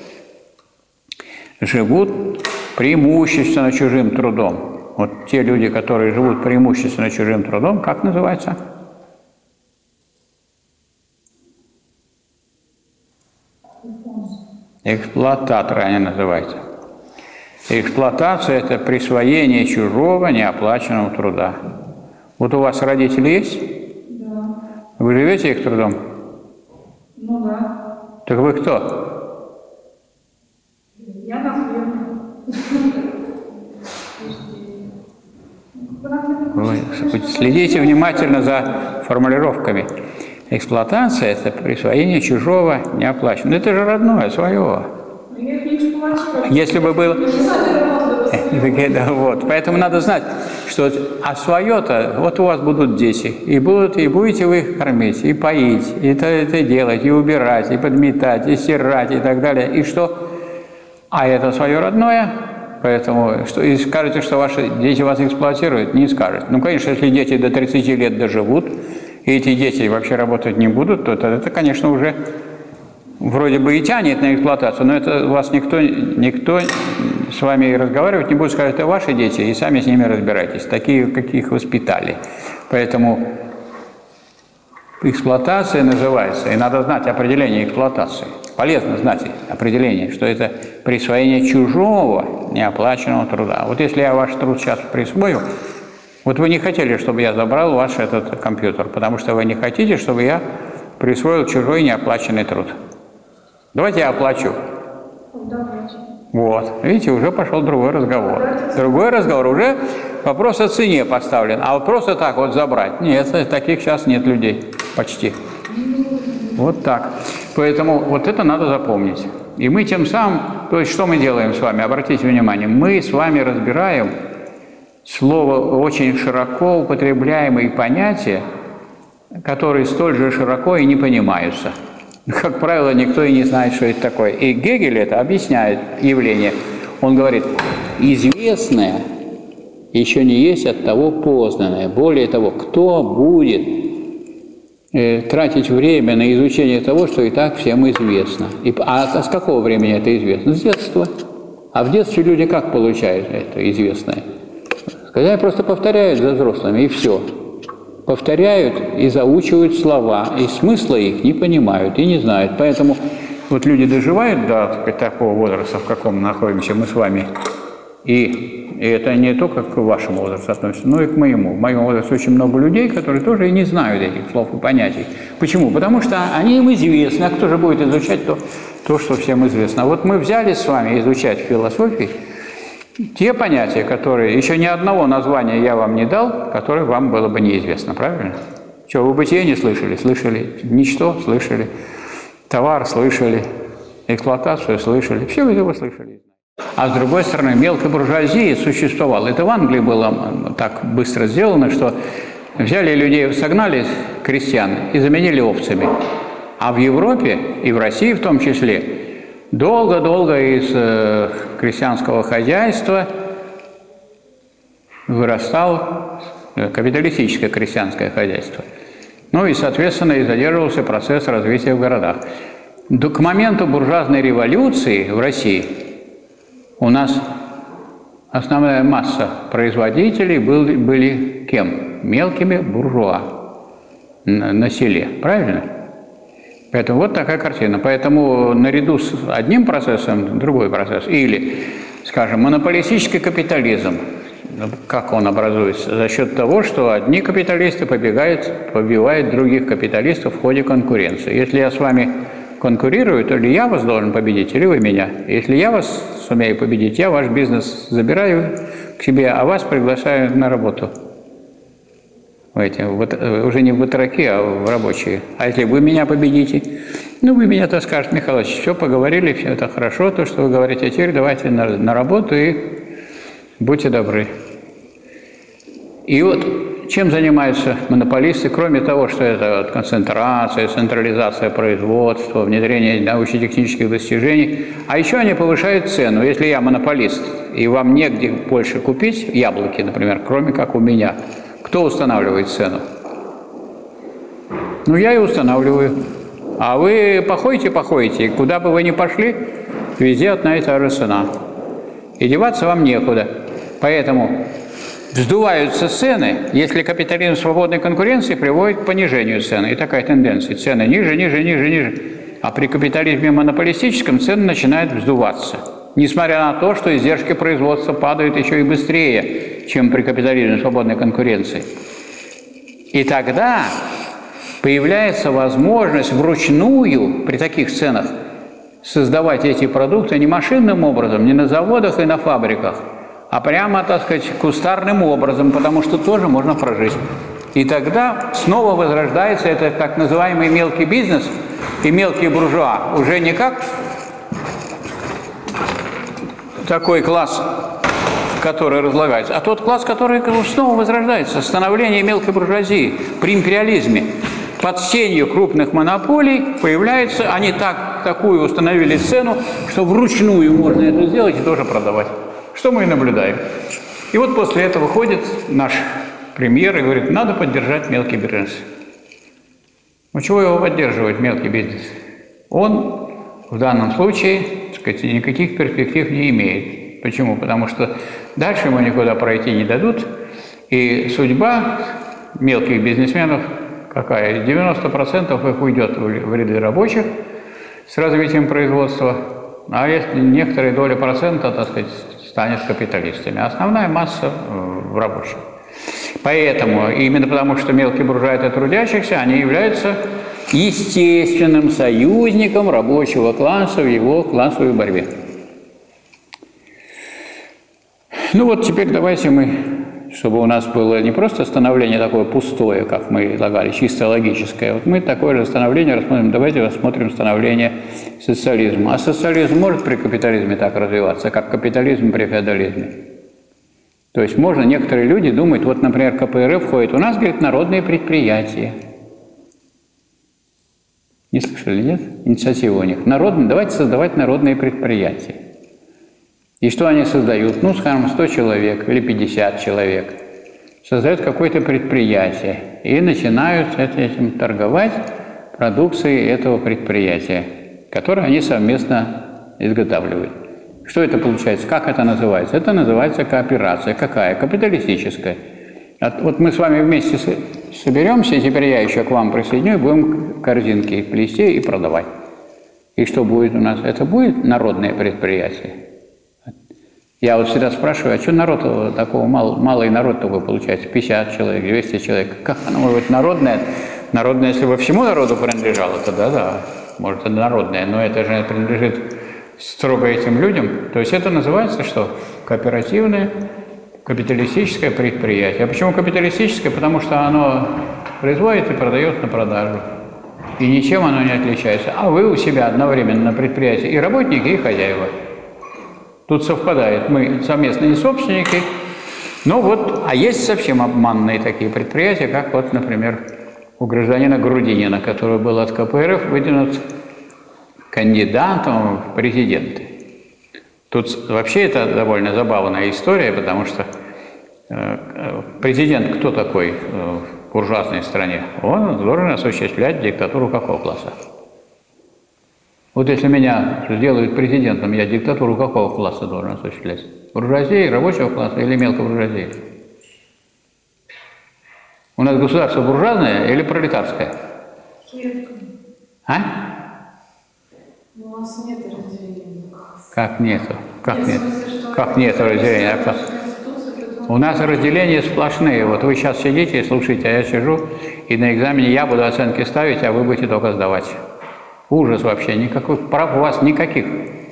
живут преимущественно чужим трудом. Вот те люди, которые живут преимущественно чужим трудом, как называется? Эксплуататоры они называются. Эксплуатация – это присвоение чужого неоплаченного труда. Вот у вас родители есть? Да. Вы живете их трудом? Ну да. Так вы кто? Я наследник. Вы следите внимательно за формулировками. Эксплуатация – это присвоение чужого неоплаченного. Это же родное, своего. Если бы было... Вот. Поэтому надо знать, что а свое-то, вот у вас будут дети, и, будут, и будете вы их кормить, и поить, и это, это делать, и убирать, и подметать, и стирать, и так далее. И что? А это свое родное, поэтому что, и скажете, что ваши дети вас эксплуатируют, не скажете. Ну, конечно, если дети до тридцати лет доживут, и эти дети вообще работать не будут, то это, конечно, уже вроде бы и тянет на эксплуатацию, но это вас никто, никто с вами разговаривать не будет, скажет, это ваши дети, и сами с ними разбирайтесь, такие, каких воспитали. Поэтому эксплуатация называется, и надо знать определение эксплуатации. Полезно знать определение, что это присвоение чужого неоплаченного труда. Вот если я ваш труд сейчас присвою, вот вы не хотели, чтобы я забрал ваш этот компьютер, потому что вы не хотите, чтобы я присвоил чужой неоплаченный труд. Давайте я оплачу. Давайте. Вот, видите, уже пошел другой разговор. Другой разговор, уже вопрос о цене поставлен, а вот просто так вот забрать. Нет, таких сейчас нет людей, почти. Вот так. Поэтому вот это надо запомнить. И мы тем самым, то есть что мы делаем с вами, обратите внимание, мы с вами разбираем слово очень широко употребляемые понятия, которые столь же широко и не понимаются. Как правило, никто и не знает, что это такое. И Гегель это объясняет явление. Он говорит, известное еще не есть от того познанное. Более того, кто будет э, тратить время на изучение того, что и так всем известно? И, а, а с какого времени это известно? С детства. А в детстве люди как получают это известное? Когда просто повторяют за взрослыми, и все. Повторяют и заучивают слова, и смысла их не понимают и не знают. Поэтому вот люди доживают до такого возраста, в каком мы находимся мы с вами, и, и это не только к вашему возрасту относится, но и к моему. В моем возрасте очень много людей, которые тоже и не знают этих слов и понятий. Почему? Потому что они им известны, а кто же будет изучать то, то что всем известно. А вот мы взялись с вами изучать философию, те понятия, которые, еще ни одного названия я вам не дал, которое вам было бы неизвестно, правильно? Что, вы бытие не слышали? Слышали. Ничто слышали. Товар слышали. Эксплуатацию слышали. Все вы его слышали. А с другой стороны, мелкая буржуазия существовала. Это в Англии было так быстро сделано, что взяли людей, согнали крестьян и заменили овцами. А в Европе, и в России в том числе, долго-долго из э, крестьянского хозяйства вырастало капиталистическое крестьянское хозяйство. Ну и, соответственно, и задерживался процесс развития в городах. До, к моменту буржуазной революции в России у нас основная масса производителей был, были кем? Мелкими буржуа на, на селе, правильно? Поэтому вот такая картина. Поэтому наряду с одним процессом другой процесс. Или, скажем, монополистический капитализм. Как он образуется? За счет того, что одни капиталисты побегают, побивают других капиталистов в ходе конкуренции. Если я с вами конкурирую, то ли я вас должен победить, или вы меня. Если я вас сумею победить, я ваш бизнес забираю к себе, а вас приглашаю на работу. В эти, вот, уже не в батраки, а в рабочие. А если вы меня победите, ну, вы меня, так скажете, Михаил Ильич, все, поговорили, все это хорошо, то, что вы говорите, а теперь давайте на, на работу и будьте добры. И вот чем занимаются монополисты, кроме того, что это вот концентрация, централизация производства, внедрение научно-технических достижений, а еще они повышают цену. Если я монополист, и вам негде больше купить яблоки, например, кроме как у меня, кто устанавливает цену? Ну, я и устанавливаю. А вы походите, походите, и куда бы вы ни пошли, везде одна и та же цена. И деваться вам некуда. Поэтому вздуваются цены, если капитализм свободной конкуренции приводит к понижению цены. И такая тенденция. Цены ниже, ниже, ниже, ниже. А при капитализме монополистическом цены начинают вздуваться. Несмотря на то, что издержки производства падают еще и быстрее, чем при капитализме свободной конкуренции. И тогда появляется возможность вручную при таких ценах создавать эти продукты не машинным образом, не на заводах и на фабриках, а прямо, так сказать, кустарным образом, потому что тоже можно прожить. И тогда снова возрождается этот так называемый мелкий бизнес и мелкие буржуа. Уже не как такой класс, который разлагается, а тот класс, который снова возрождается. Становление мелкой буржуазии при империализме. под сенью крупных монополий появляются, они так, такую установили цену, что вручную можно это сделать и тоже продавать. Что мы и наблюдаем. И вот после этого ходит наш премьер и говорит, надо поддержать мелкий бизнес. Ну чего его поддерживать, мелкий бизнес? Он в данном случае, так сказать, никаких перспектив не имеет. Почему? Потому что дальше ему никуда пройти не дадут, и судьба мелких бизнесменов какая? девяносто процентов их уйдет в ряды рабочих с развитием производства, а если некоторая доля процента, так сказать, станет капиталистами, а основная масса в рабочих. Поэтому, именно потому, что мелкие буржуа – это трудящихся, они являются естественным союзником рабочего класса в его классовой борьбе. Ну вот теперь давайте мы, чтобы у нас было не просто становление такое пустое, как мы предлагали, чисто логическое, вот мы такое же становление рассмотрим, давайте рассмотрим становление социализма. А социализм может при капитализме так развиваться, как капитализм при феодализме? То есть можно, некоторые люди думают, вот, например, ка пэ эр эф входит, у нас, говорит, народные предприятия. Не слышали, нет? Инициатива у них. Народные, давайте создавать народные предприятия. И что они создают? Ну, скажем, сто человек или пятьдесят человек. Создают какое-то предприятие и начинают этим торговать продукцией этого предприятия, которое они совместно изготавливают. Что это получается? Как это называется? Это называется кооперация. Какая? Капиталистическая. Вот мы с вами вместе соберемся, и теперь я еще к вам присоединю, и будем корзинки плести и продавать. И что будет у нас? Это будет народное предприятие. Я вот всегда спрашиваю, а что народ такого, мал, малый народ такой получается? пятьдесят человек, двести человек. Как оно может быть народное? Народное, если бы всему народу принадлежало, тогда да, может, это народное, но это же принадлежит строго этим людям. То есть это называется что? Кооперативное, капиталистическое предприятие. А почему капиталистическое? Потому что оно производит и продает на продажу. И ничем оно не отличается. А вы у себя одновременно на предприятии и работники, и хозяева. Тут совпадает. Мы совместные собственники. Ну вот, а есть совсем обманные такие предприятия, как вот, например, у гражданина Грудинина, который был от ка пэ эр эф выдвинут кандидатом в президенты. Тут вообще это довольно забавная история, потому что э, президент кто такой э, в буржуазной стране? Он должен осуществлять диктатуру какого класса? Вот если меня сделают президентом, я диктатуру какого класса должен осуществлять? Буржуазии, рабочего класса или мелкобуржуазии? У нас государство буржуазное или пролетарское? А? У нас нет разделения. Как нету? Как нет? Как нет разделения? У нас разделения сплошные. Вот вы сейчас сидите и слушаете, а я сижу, и на экзамене я буду оценки ставить, а вы будете только сдавать. Ужас вообще, никаких прав у вас никаких.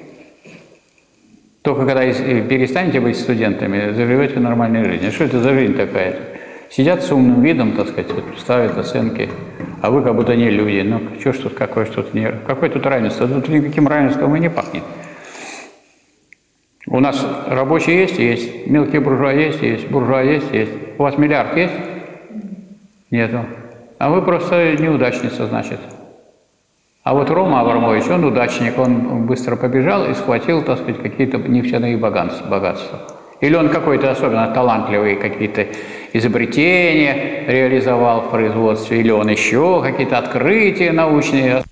Только когда перестанете быть студентами, заживете нормальной жизнью. Что это за жизнь такая? Сидят с умным видом, так сказать, ставят оценки, а вы как будто не люди. Ну, что ж тут, какое ж тут, не, какое тут равенство? Тут никаким равенством и не пахнет. У нас рабочие есть? Есть. Мелкие буржуа есть? Есть. Буржуа есть? Есть. У вас миллиард есть? Нету. А вы просто неудачница, значит. А вот Рома Абрамович, он удачник, он быстро побежал и схватил, так сказать, какие-то нефтяные богатства. Или он какой-то особенно талантливый, какие-то изобретения реализовал в производстве, или он еще какие-то открытия научные.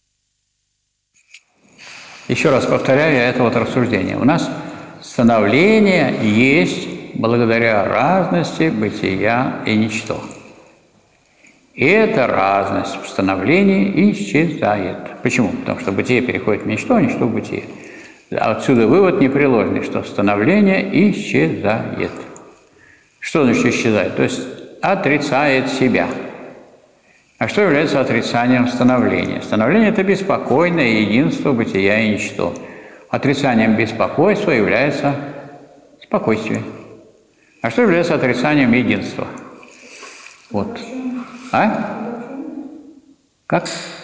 Еще раз повторяю это вот рассуждение. У нас становление есть благодаря разности бытия и ничто. И эта разность в становлении исчезает. Почему? Потому что бытие переходит в ничто, а ничто в бытие. Отсюда вывод непреложный, что становление исчезает. Что значит исчезает? То есть отрицает себя. А что является отрицанием становления? Становление – это беспокойное единство бытия и ничто. Отрицанием беспокойства является спокойствие. А что является отрицанием единства? Вот. А? Как?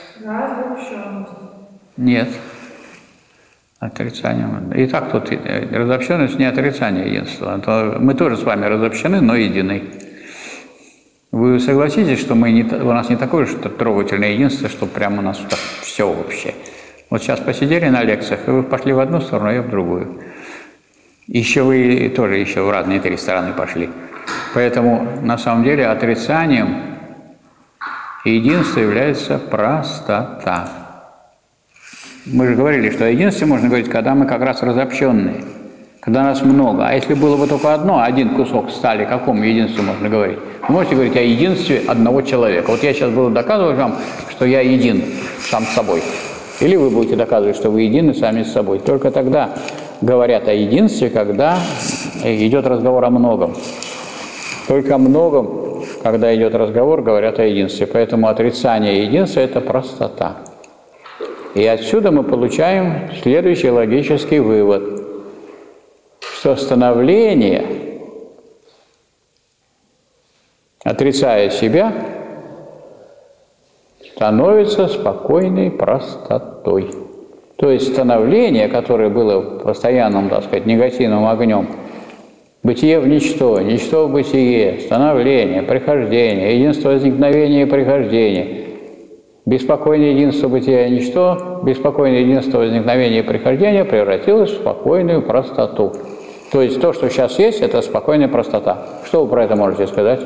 Нет. Отрицанием. И так тут разобщенность не отрицание единства. Мы тоже с вами разобщены, но едины. Вы согласитесь, что мы не, у нас не такое же трогательное единство, что прямо у нас так все вообще. Вот сейчас посидели на лекциях, и вы пошли в одну сторону, а я в другую. Еще вы тоже еще в разные три стороны пошли. Поэтому на самом деле отрицанием единства является простота. Мы же говорили, что о единстве можно говорить, когда мы как раз разобщенные, когда нас много. А если было бы только одно, один кусок стали, о каком единстве можно говорить? Вы можете говорить о единстве одного человека. Вот я сейчас буду доказывать вам, что я един сам с собой. Или вы будете доказывать, что вы едины сами с собой. Только тогда говорят о единстве, когда идет разговор о многом. Только о многом, когда идет разговор, говорят о единстве. Поэтому отрицание единства – это простота. И отсюда мы получаем следующий логический вывод, что становление, отрицая себя, становится спокойной простотой. То есть становление, которое было постоянным, так сказать, негативным огнем, бытие в ничто, ничто в бытие, становление, прихождение, единство возникновения и прихождения, беспокойное единство бытия и ничто, беспокойное единство возникновения и прихождения превратилось в спокойную простоту. То есть то, что сейчас есть, это спокойная простота. Что вы про это можете сказать?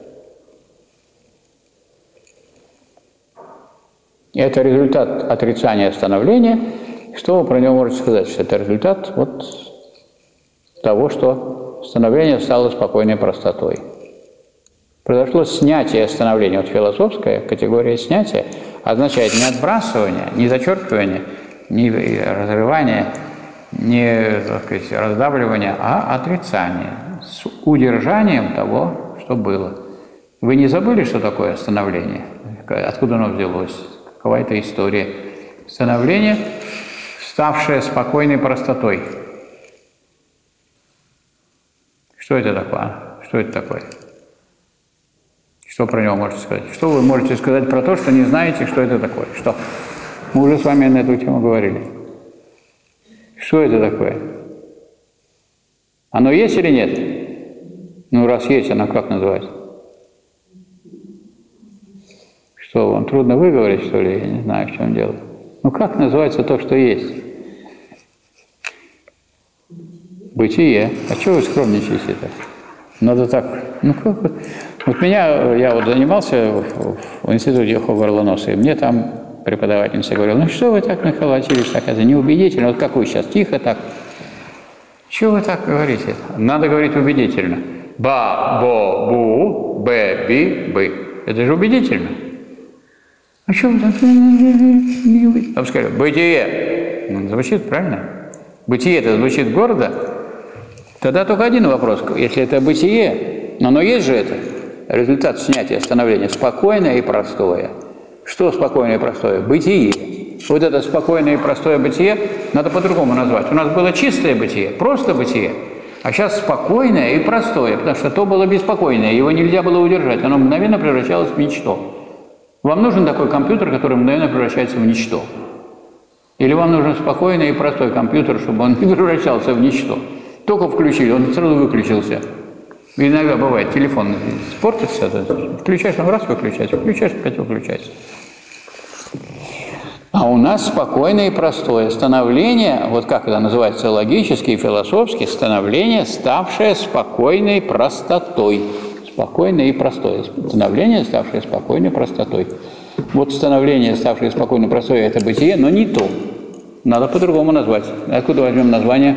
Это результат отрицания становления. Что вы про него можете сказать? Что это результат вот того, что становление стало спокойной простотой. Произошло снятие становления. Вот философская категория снятия означает не отбрасывание, не зачеркивание, не разрывание, не, так сказать, раздавливание, а отрицание с удержанием того, что было. Вы не забыли, что такое становление? Откуда оно взялось? Какова это история? Становление, ставшее спокойной простотой. Что это такое? Что это такое? Что про него можете сказать? Что вы можете сказать про то, что не знаете, что это такое? Что? Мы уже с вами на эту тему говорили. Что это такое? Оно есть или нет? Ну, раз есть, оно как называть? Что, вам трудно выговорить, что ли? Я не знаю, в чем дело. Ну, как называется то, что есть? Бытие. А чего вы скромничаете-то? Надо так... Ну, как вот... Вот меня, я вот занимался в, в институте Хогварлоноса, и мне там преподавательница говорила: ну что вы так нахолотились, так это неубедительно, вот как вы сейчас, тихо так. Чего вы так говорите? Надо говорить убедительно. Ба, бо, бу, бе, би, бы. Это же убедительно. А что вы так? Там сказали: бытие. Ну, звучит правильно? Бытие это звучит гордо. Тогда только один вопрос. Если это бытие, но оно есть же это. Результат снятия становления спокойное и простое. Что спокойное и простое? Бытие. Вот это спокойное и простое бытие надо по-другому назвать. У нас было чистое бытие, просто бытие, а сейчас спокойное и простое, потому что то было беспокойное, его нельзя было удержать, оно мгновенно превращалось в ничто. Вам нужен такой компьютер, который мгновенно превращается в ничто? Или вам нужен спокойный и простой компьютер, чтобы он не превращался в ничто? Только включили, он сразу выключился. Иногда бывает, телефон испортится, включаешь, он раз выключается, включаешь, опять выключается. А у нас спокойное и простое становление, вот как это называется логически и философски, становление, ставшее спокойной простотой. Спокойное и простое. Становление, ставшее спокойной простотой. Вот становление, ставшее спокойной простотой, это бытие, но не то. Надо по-другому назвать. Откуда возьмем название?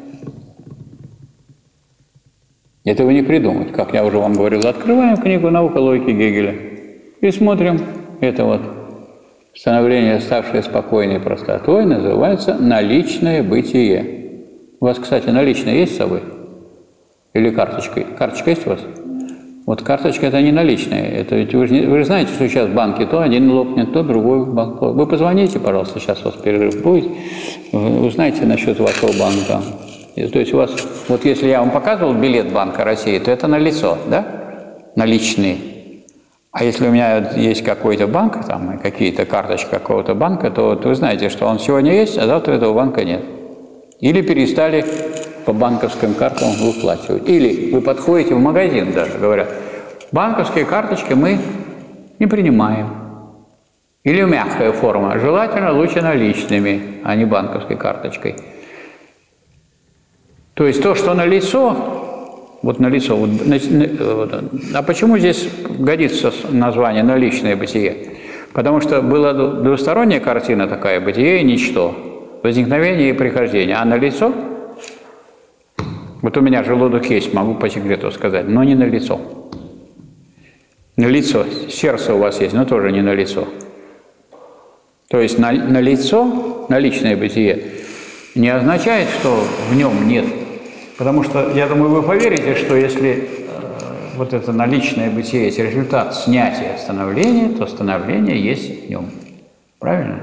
Этого не придумать. Как я уже вам говорил, открываем книгу «Наука логики» Гегеля и смотрим. Это вот становление, ставшее спокойной простотой, называется наличное бытие. У вас, кстати, наличное есть с собой? Или карточкой? Карточка есть у вас? Вот карточка – это не наличная. Это ведь вы, же не, вы же знаете, что сейчас в банке то один лопнет, то другой банк. Вы позвоните, пожалуйста, сейчас у вас перерыв будет. Вы узнаете насчет вашего банка. То есть у вас, вот если я вам показывал билет Банка России, то это налицо, да? Наличные. А если у меня есть какой-то банк, там, какие-то карточки какого-то банка, то, то вы знаете, что он сегодня есть, а завтра этого банка нет. Или перестали по банковским картам выплачивать. Или вы подходите в магазин даже, говорят: Банковские карточки мы не принимаем. Или мягкая форма. Желательно лучше наличными, а не банковской карточкой. То есть то, что налицо, вот налицо, вот, вот, а почему здесь годится название «наличное бытие»? Потому что была двусторонняя картина такая, бытие и ничто, возникновение и прихождение. А налицо, вот у меня желудок есть, могу по секрету сказать, но не налицо. Налицо, сердце у вас есть, но тоже не налицо. То есть налицо, наличное бытие, не означает, что в нем нет. Потому что, я думаю, вы поверите, что если э, вот это наличное бытие есть результат снятия становления, то становление есть в нем. Правильно?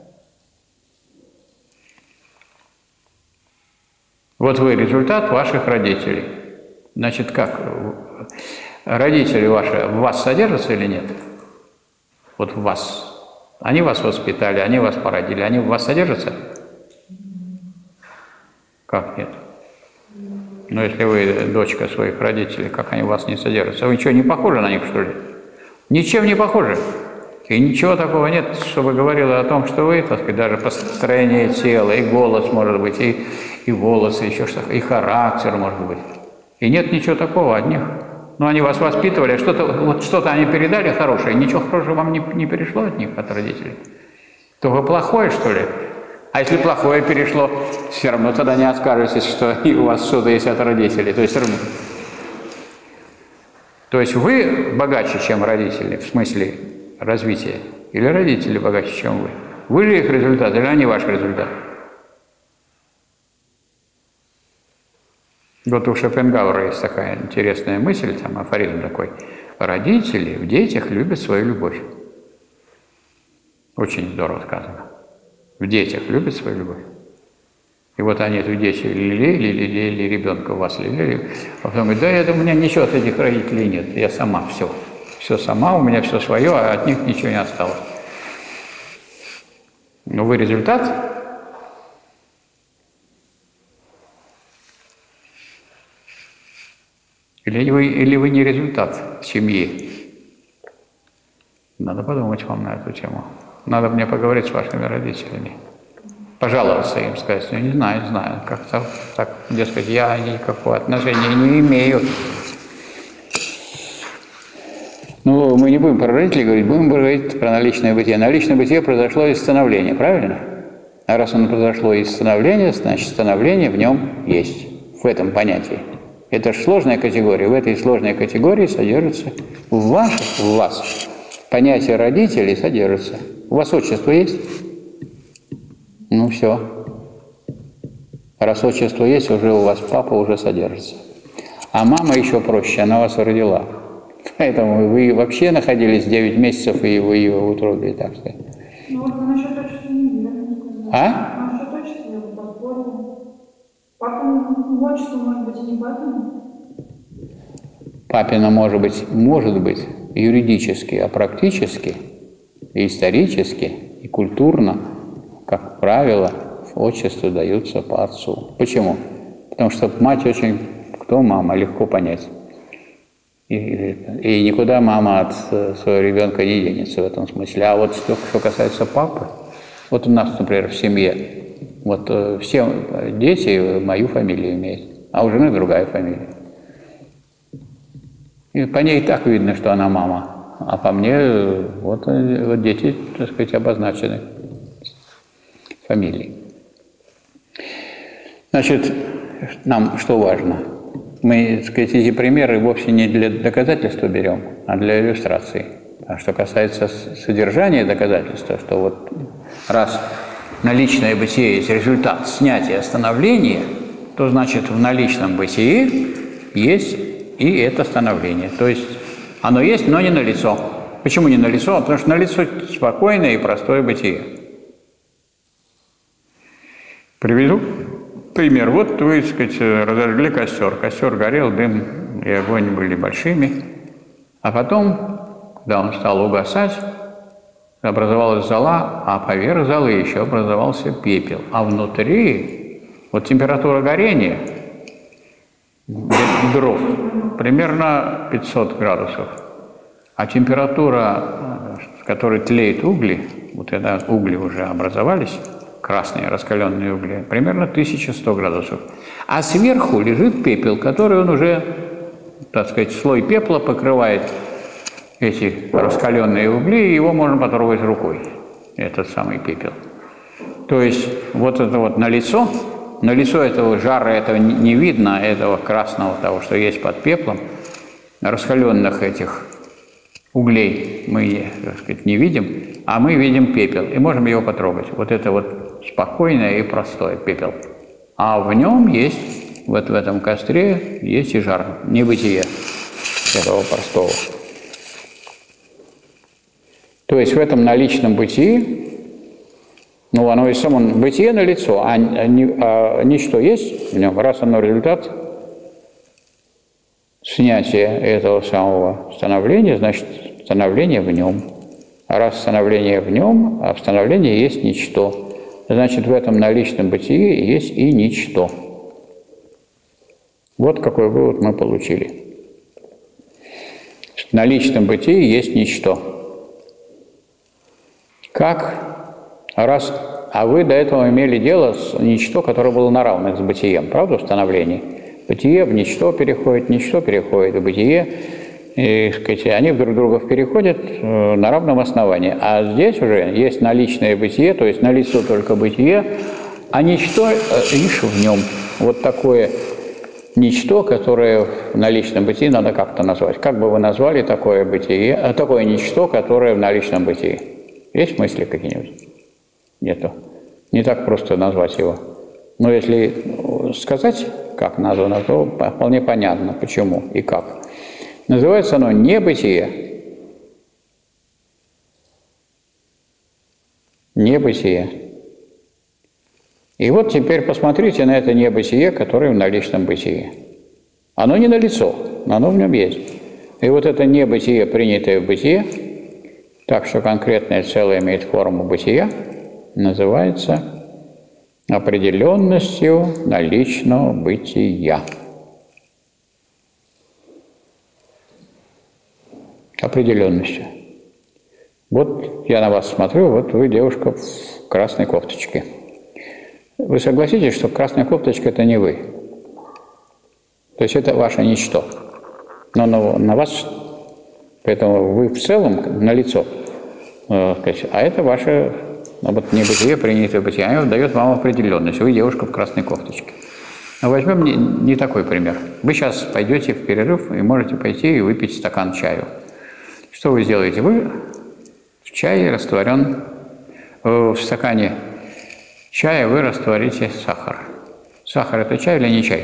Вот вы результат ваших родителей. Значит, как? Родители ваши в вас содержатся или нет? Вот в вас. Они вас воспитали, они вас породили, они в вас содержатся? Как нет? Но если вы дочка своих родителей, как они в вас не содержатся? Вы что, не похожи на них, что ли? Ничем не похожи. И ничего такого нет, чтобы говорило о том, что вы, так сказать, даже построение тела, и голос, может быть, и, и волосы, еще что-то, и характер, может быть. И нет ничего такого от них. Но они вас воспитывали, что-то вот что-то они передали хорошее, ничего хорошего вам не, не перешло от них, от родителей. Только плохое, что ли? А если плохое перешло, все равно тогда не откажетесь, что и у вас что-то есть от родителей. То есть, то есть вы богаче, чем родители, в смысле развития, или родители богаче, чем вы? Вы же их результат, или они ваш результат? Вот у Шопенгауэра есть такая интересная мысль, там афоризм такой. Родители в детях любят свою любовь. Очень здорово сказано. В детях любят свою любовь. И вот они эту дети лелеяли, лелеяли, ребенка у вас лелеяли. А потом говорят, да, это у меня ничего от этих родителей нет. Я сама все. Все сама, у меня все свое, а от них ничего не осталось. Но вы результат. Или вы, или вы не результат семьи? Надо подумать вам на эту тему. Надо мне поговорить с вашими родителями. Пожаловаться им, сказать, ну не знаю, не знаю, как-то так, дескать, я никакого отношения не имею. Ну, мы не будем про родителей говорить, будем говорить про наличное бытие. Наличное бытие произошло из становления, правильно? А раз оно произошло из становления, значит, становление в нем есть, в этом понятии. Это же сложная категория. В этой сложной категории содержится в ваших, в вас. Понятие родителей содержится. У вас отчество есть? Ну все. Раз отчество есть, уже у вас папа уже содержится. А мама еще проще, она вас родила. Поэтому вы вообще находились девять месяцев и вы ее в утробе, так сказать. Ну вот насчет отчества не верно. А? Насчет отчества я бы поспорила. Папа отчество может быть и не папина. Папина может быть, может быть юридически, а практически, и исторически, и культурно, как правило, отчества даются по отцу. Почему? Потому что мать очень, кто мама, легко понять. И, и никуда мама от своего ребенка не денется в этом смысле. А вот что, что касается папы, вот у нас, например, в семье, вот все дети мою фамилию имеют, а у жены другая фамилия. И по ней так видно, что она мама, а по мне вот, вот дети, так сказать, обозначены фамилией. Значит, нам что важно? Мы, так сказать, эти примеры вовсе не для доказательства берем, а для иллюстрации. А что касается содержания доказательства, что вот раз наличное бытие есть результат снятия становления, то значит в наличном бытии есть и это становление. То есть оно есть, но не налицо. Почему не налицо? Потому что налицо спокойное и простое бытие. Приведу пример. Вот вы, так сказать, разожгли костер. Костер горел, дым и огонь были большими. А потом, когда он стал угасать, образовалась зола, а поверх золы еще образовался пепел. А внутри, вот температура горения дров примерно пятьсот градусов. А температура, с которой тлеют угли, вот когда угли уже образовались, красные раскаленные угли, примерно тысяча сто градусов. А сверху лежит пепел, который он уже, так сказать, слой пепла покрывает эти раскаленные угли, и его можно потрогать рукой, этот самый пепел. То есть вот это вот налицо, налицо этого жара, этого не видно, этого красного, того, что есть под пеплом, раскаленных этих углей мы, так сказать, не видим, а мы видим пепел и можем его потрогать. Вот это вот спокойное и простое пепел. А в нем есть, вот в этом костре, есть и жар, небытие этого простого. То есть в этом наличном бытии, ну, оно и само бытие налицо, а, а, а ничто есть в нем, раз оно результат снятия этого самого становления, значит, становление в нем. А раз становление в нем, а в становлении есть ничто, значит, в этом наличном бытии есть и ничто. Вот какой вывод мы получили. В наличном бытии есть ничто. Как? Раз, а вы до этого имели дело с ничто, которое было на равных с бытием, правда, в становлении? Бытие в ничто переходит, ничто переходит в бытие, и, сказать, они друг друга переходят на равном основании. А здесь уже есть наличное бытие, то есть налицо только бытие, а ничто лишь в нем. Вот такое ничто, которое в наличном бытии надо как-то назвать. Как бы вы назвали такое бытие, такое ничто, которое в наличном бытии? Есть мысли какие-нибудь? Нету. Не так просто назвать его. Но если сказать, как названо, то вполне понятно, почему и как. Называется оно небытие. Небытие. И вот теперь посмотрите на это небытие, которое в наличном бытии. Оно не налицо, но оно в нем есть. И вот это небытие, принятое в бытие, так что конкретное целое имеет форму бытия, называется определенностью наличного бытия. Определенностью. Вот я на вас смотрю, вот вы девушка в красной кофточке. Вы согласитесь, что красная кофточка – это не вы. То есть это ваше ничто. Но на, на вас, поэтому вы в целом налицо. А это ваше вот, небытие, принятое бытие. Оно дает вам определенность. Вы девушка в красной кофточке. Но возьмем не, не такой пример. Вы сейчас пойдете в перерыв и можете пойти и выпить стакан чаю. Что вы сделаете? Вы в чае растворен, в стакане чая вы растворите сахар. Сахар – это чай или не чай?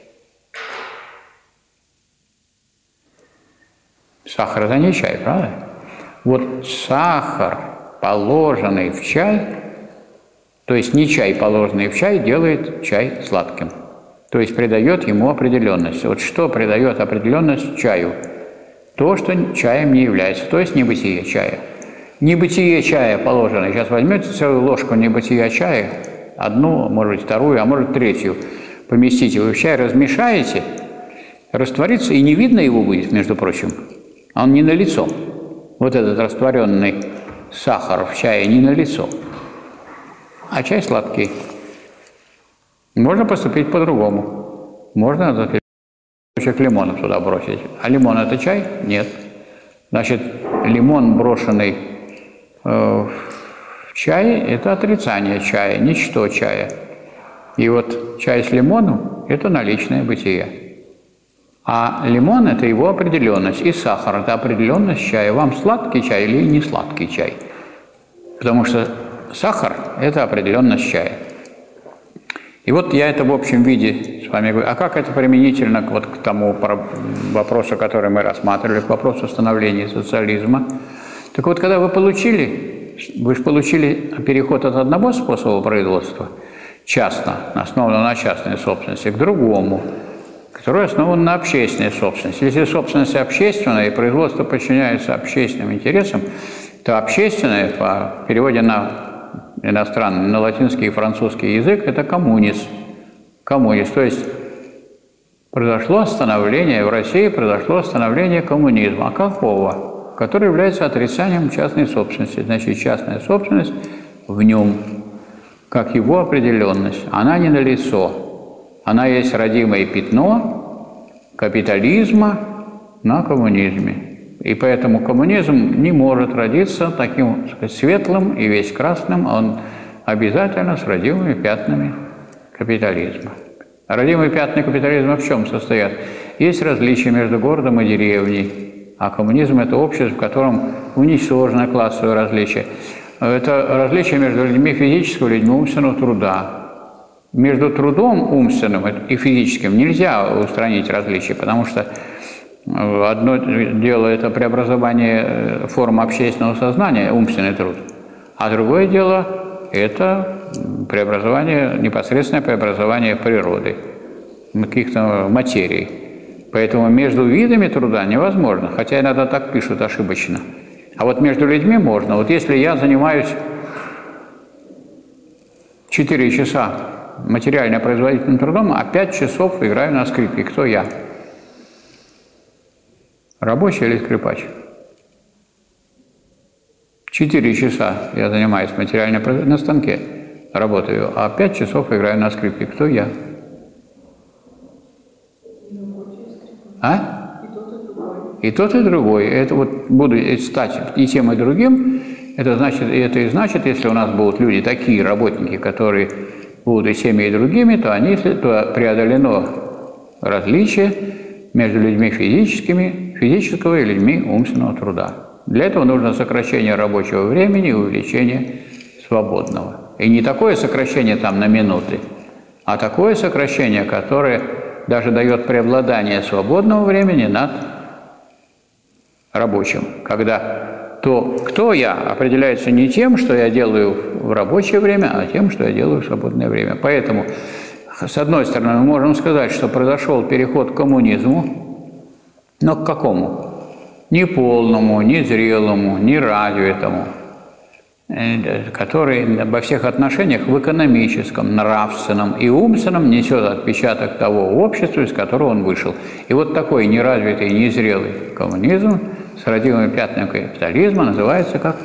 Сахар – это не чай, правда? Вот сахар, положенный в чай, то есть не чай, положенный в чай, делает чай сладким. То есть придает ему определенность. Вот что придает определенность чаю? То, что чаем не является, то есть небытие чая. Небытие чая положено. Сейчас возьмете целую ложку небытия чая, одну, может быть, вторую, а может, третью, поместите вы в чай, размешаете, растворится, и не видно его будет, между прочим. Он не налицо. Вот этот растворенный сахар в чае не налицо. А чай сладкий. Можно поступить по-другому. Можно, например, лимона туда бросить. А лимон – это чай? Нет. Значит, лимон, брошенный э, в чай – это отрицание чая, ничто чая. И вот чай с лимоном – это наличное бытие. А лимон – это его определенность, и сахар – это определенность чая. Вам сладкий чай или не сладкий чай? Потому что сахар – это определенность чая. И вот я это в общем виде с вами говорю. А как это применительно вот к тому вопросу, который мы рассматривали, к вопросу становления социализма? Так вот, когда вы получили, вы же получили переход от одного способа производства, частно, основанного на частной собственности, к другому, который основан на общественной собственности. Если собственность общественная и производство подчиняется общественным интересам, то общественное, по переводе на иностранный, на латинский и французский язык, это коммунис. Коммунис, то есть произошло становление, в России произошло становление коммунизма. А какого? Который является отрицанием частной собственности. Значит, частная собственность в нем, как его определенность, она не налицо. Она есть родимое пятно капитализма на коммунизме. И поэтому коммунизм не может родиться таким, так сказать, светлым и весь красным, он обязательно с родимыми пятнами капитализма. А родимые пятна капитализма в чем состоят? Есть различия между городом и деревней, а коммунизм – это общество, в котором уничтожено классовое различие. Это различие между людьми физического и людьми умственного труда. Между трудом умственным и физическим нельзя устранить различия, потому что одно дело – это преобразование форм общественного сознания, умственный труд, а другое дело – это преобразование, непосредственное преобразование природы, каких-то материй. Поэтому между видами труда невозможно, хотя иногда так пишут ошибочно. А вот между людьми можно. Вот если я занимаюсь четыре часа материально-производительным трудом, а пять часов играю на скрипке, кто я? Рабочий или скрипач? Четыре часа я занимаюсь материально на станке, работаю, а пять часов играю на скрипке. Кто я? А? И тот, и другой. Это вот буду стать и тем, и другим. Это значит, это и значит, если у нас будут люди, такие работники, которые будут и теми, и другими, то они, то преодолено различие между людьми физическими, физического и людьми умственного труда. Для этого нужно сокращение рабочего времени и увеличение свободного. И не такое сокращение там на минуты, а такое сокращение, которое даже дает преобладание свободного времени над рабочим. Когда то, кто я, определяется не тем, что я делаю в рабочее время, а тем, что я делаю в свободное время. Поэтому, с одной стороны, мы можем сказать, что произошел переход к коммунизму, но к какому? Не полному, не зрелому, не развитому, который во всех отношениях в экономическом, нравственном и умственном несет отпечаток того общества, из которого он вышел. И вот такой неразвитый, незрелый коммунизм с родимыми пятнами капитализма называется как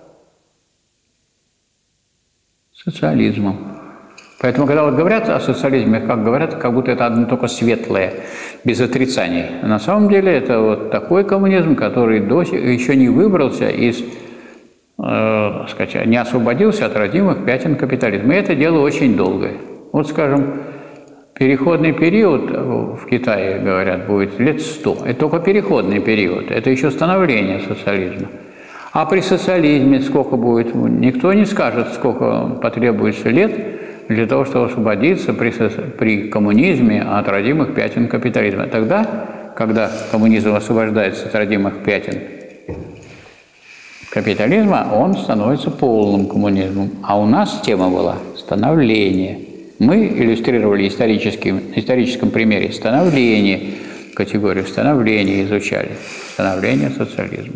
социализмом. Поэтому, когда вот говорят о социализме, как говорят, как будто это одно только светлое, без отрицаний. На самом деле это вот такой коммунизм, который до сих, еще не выбрался из, э, сказать, не освободился от родимых пятен капитализма. И это дело очень долгое. Вот, скажем, переходный период в Китае, говорят, будет лет сто. Это только переходный период, это еще становление социализма. А при социализме сколько будет, никто не скажет, сколько потребуется лет для того, чтобы освободиться при, при коммунизме от родимых пятен капитализма. Тогда, когда коммунизм освобождается от родимых пятен капитализма, он становится полным коммунизмом. А у нас тема была становление. Мы иллюстрировали историческим, на историческом примере становление, категорию становления изучали, становление социализма.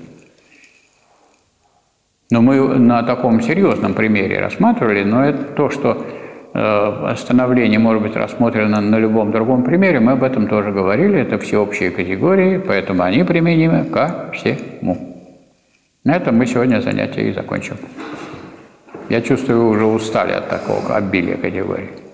Но мы на таком серьезном примере рассматривали, но это то, что э, становление может быть рассмотрено на любом другом примере, мы об этом тоже говорили, это всеобщие категории, поэтому они применимы ко всему. На этом мы сегодня занятие и закончим. Я чувствую, вы уже устали от такого обилия категорий.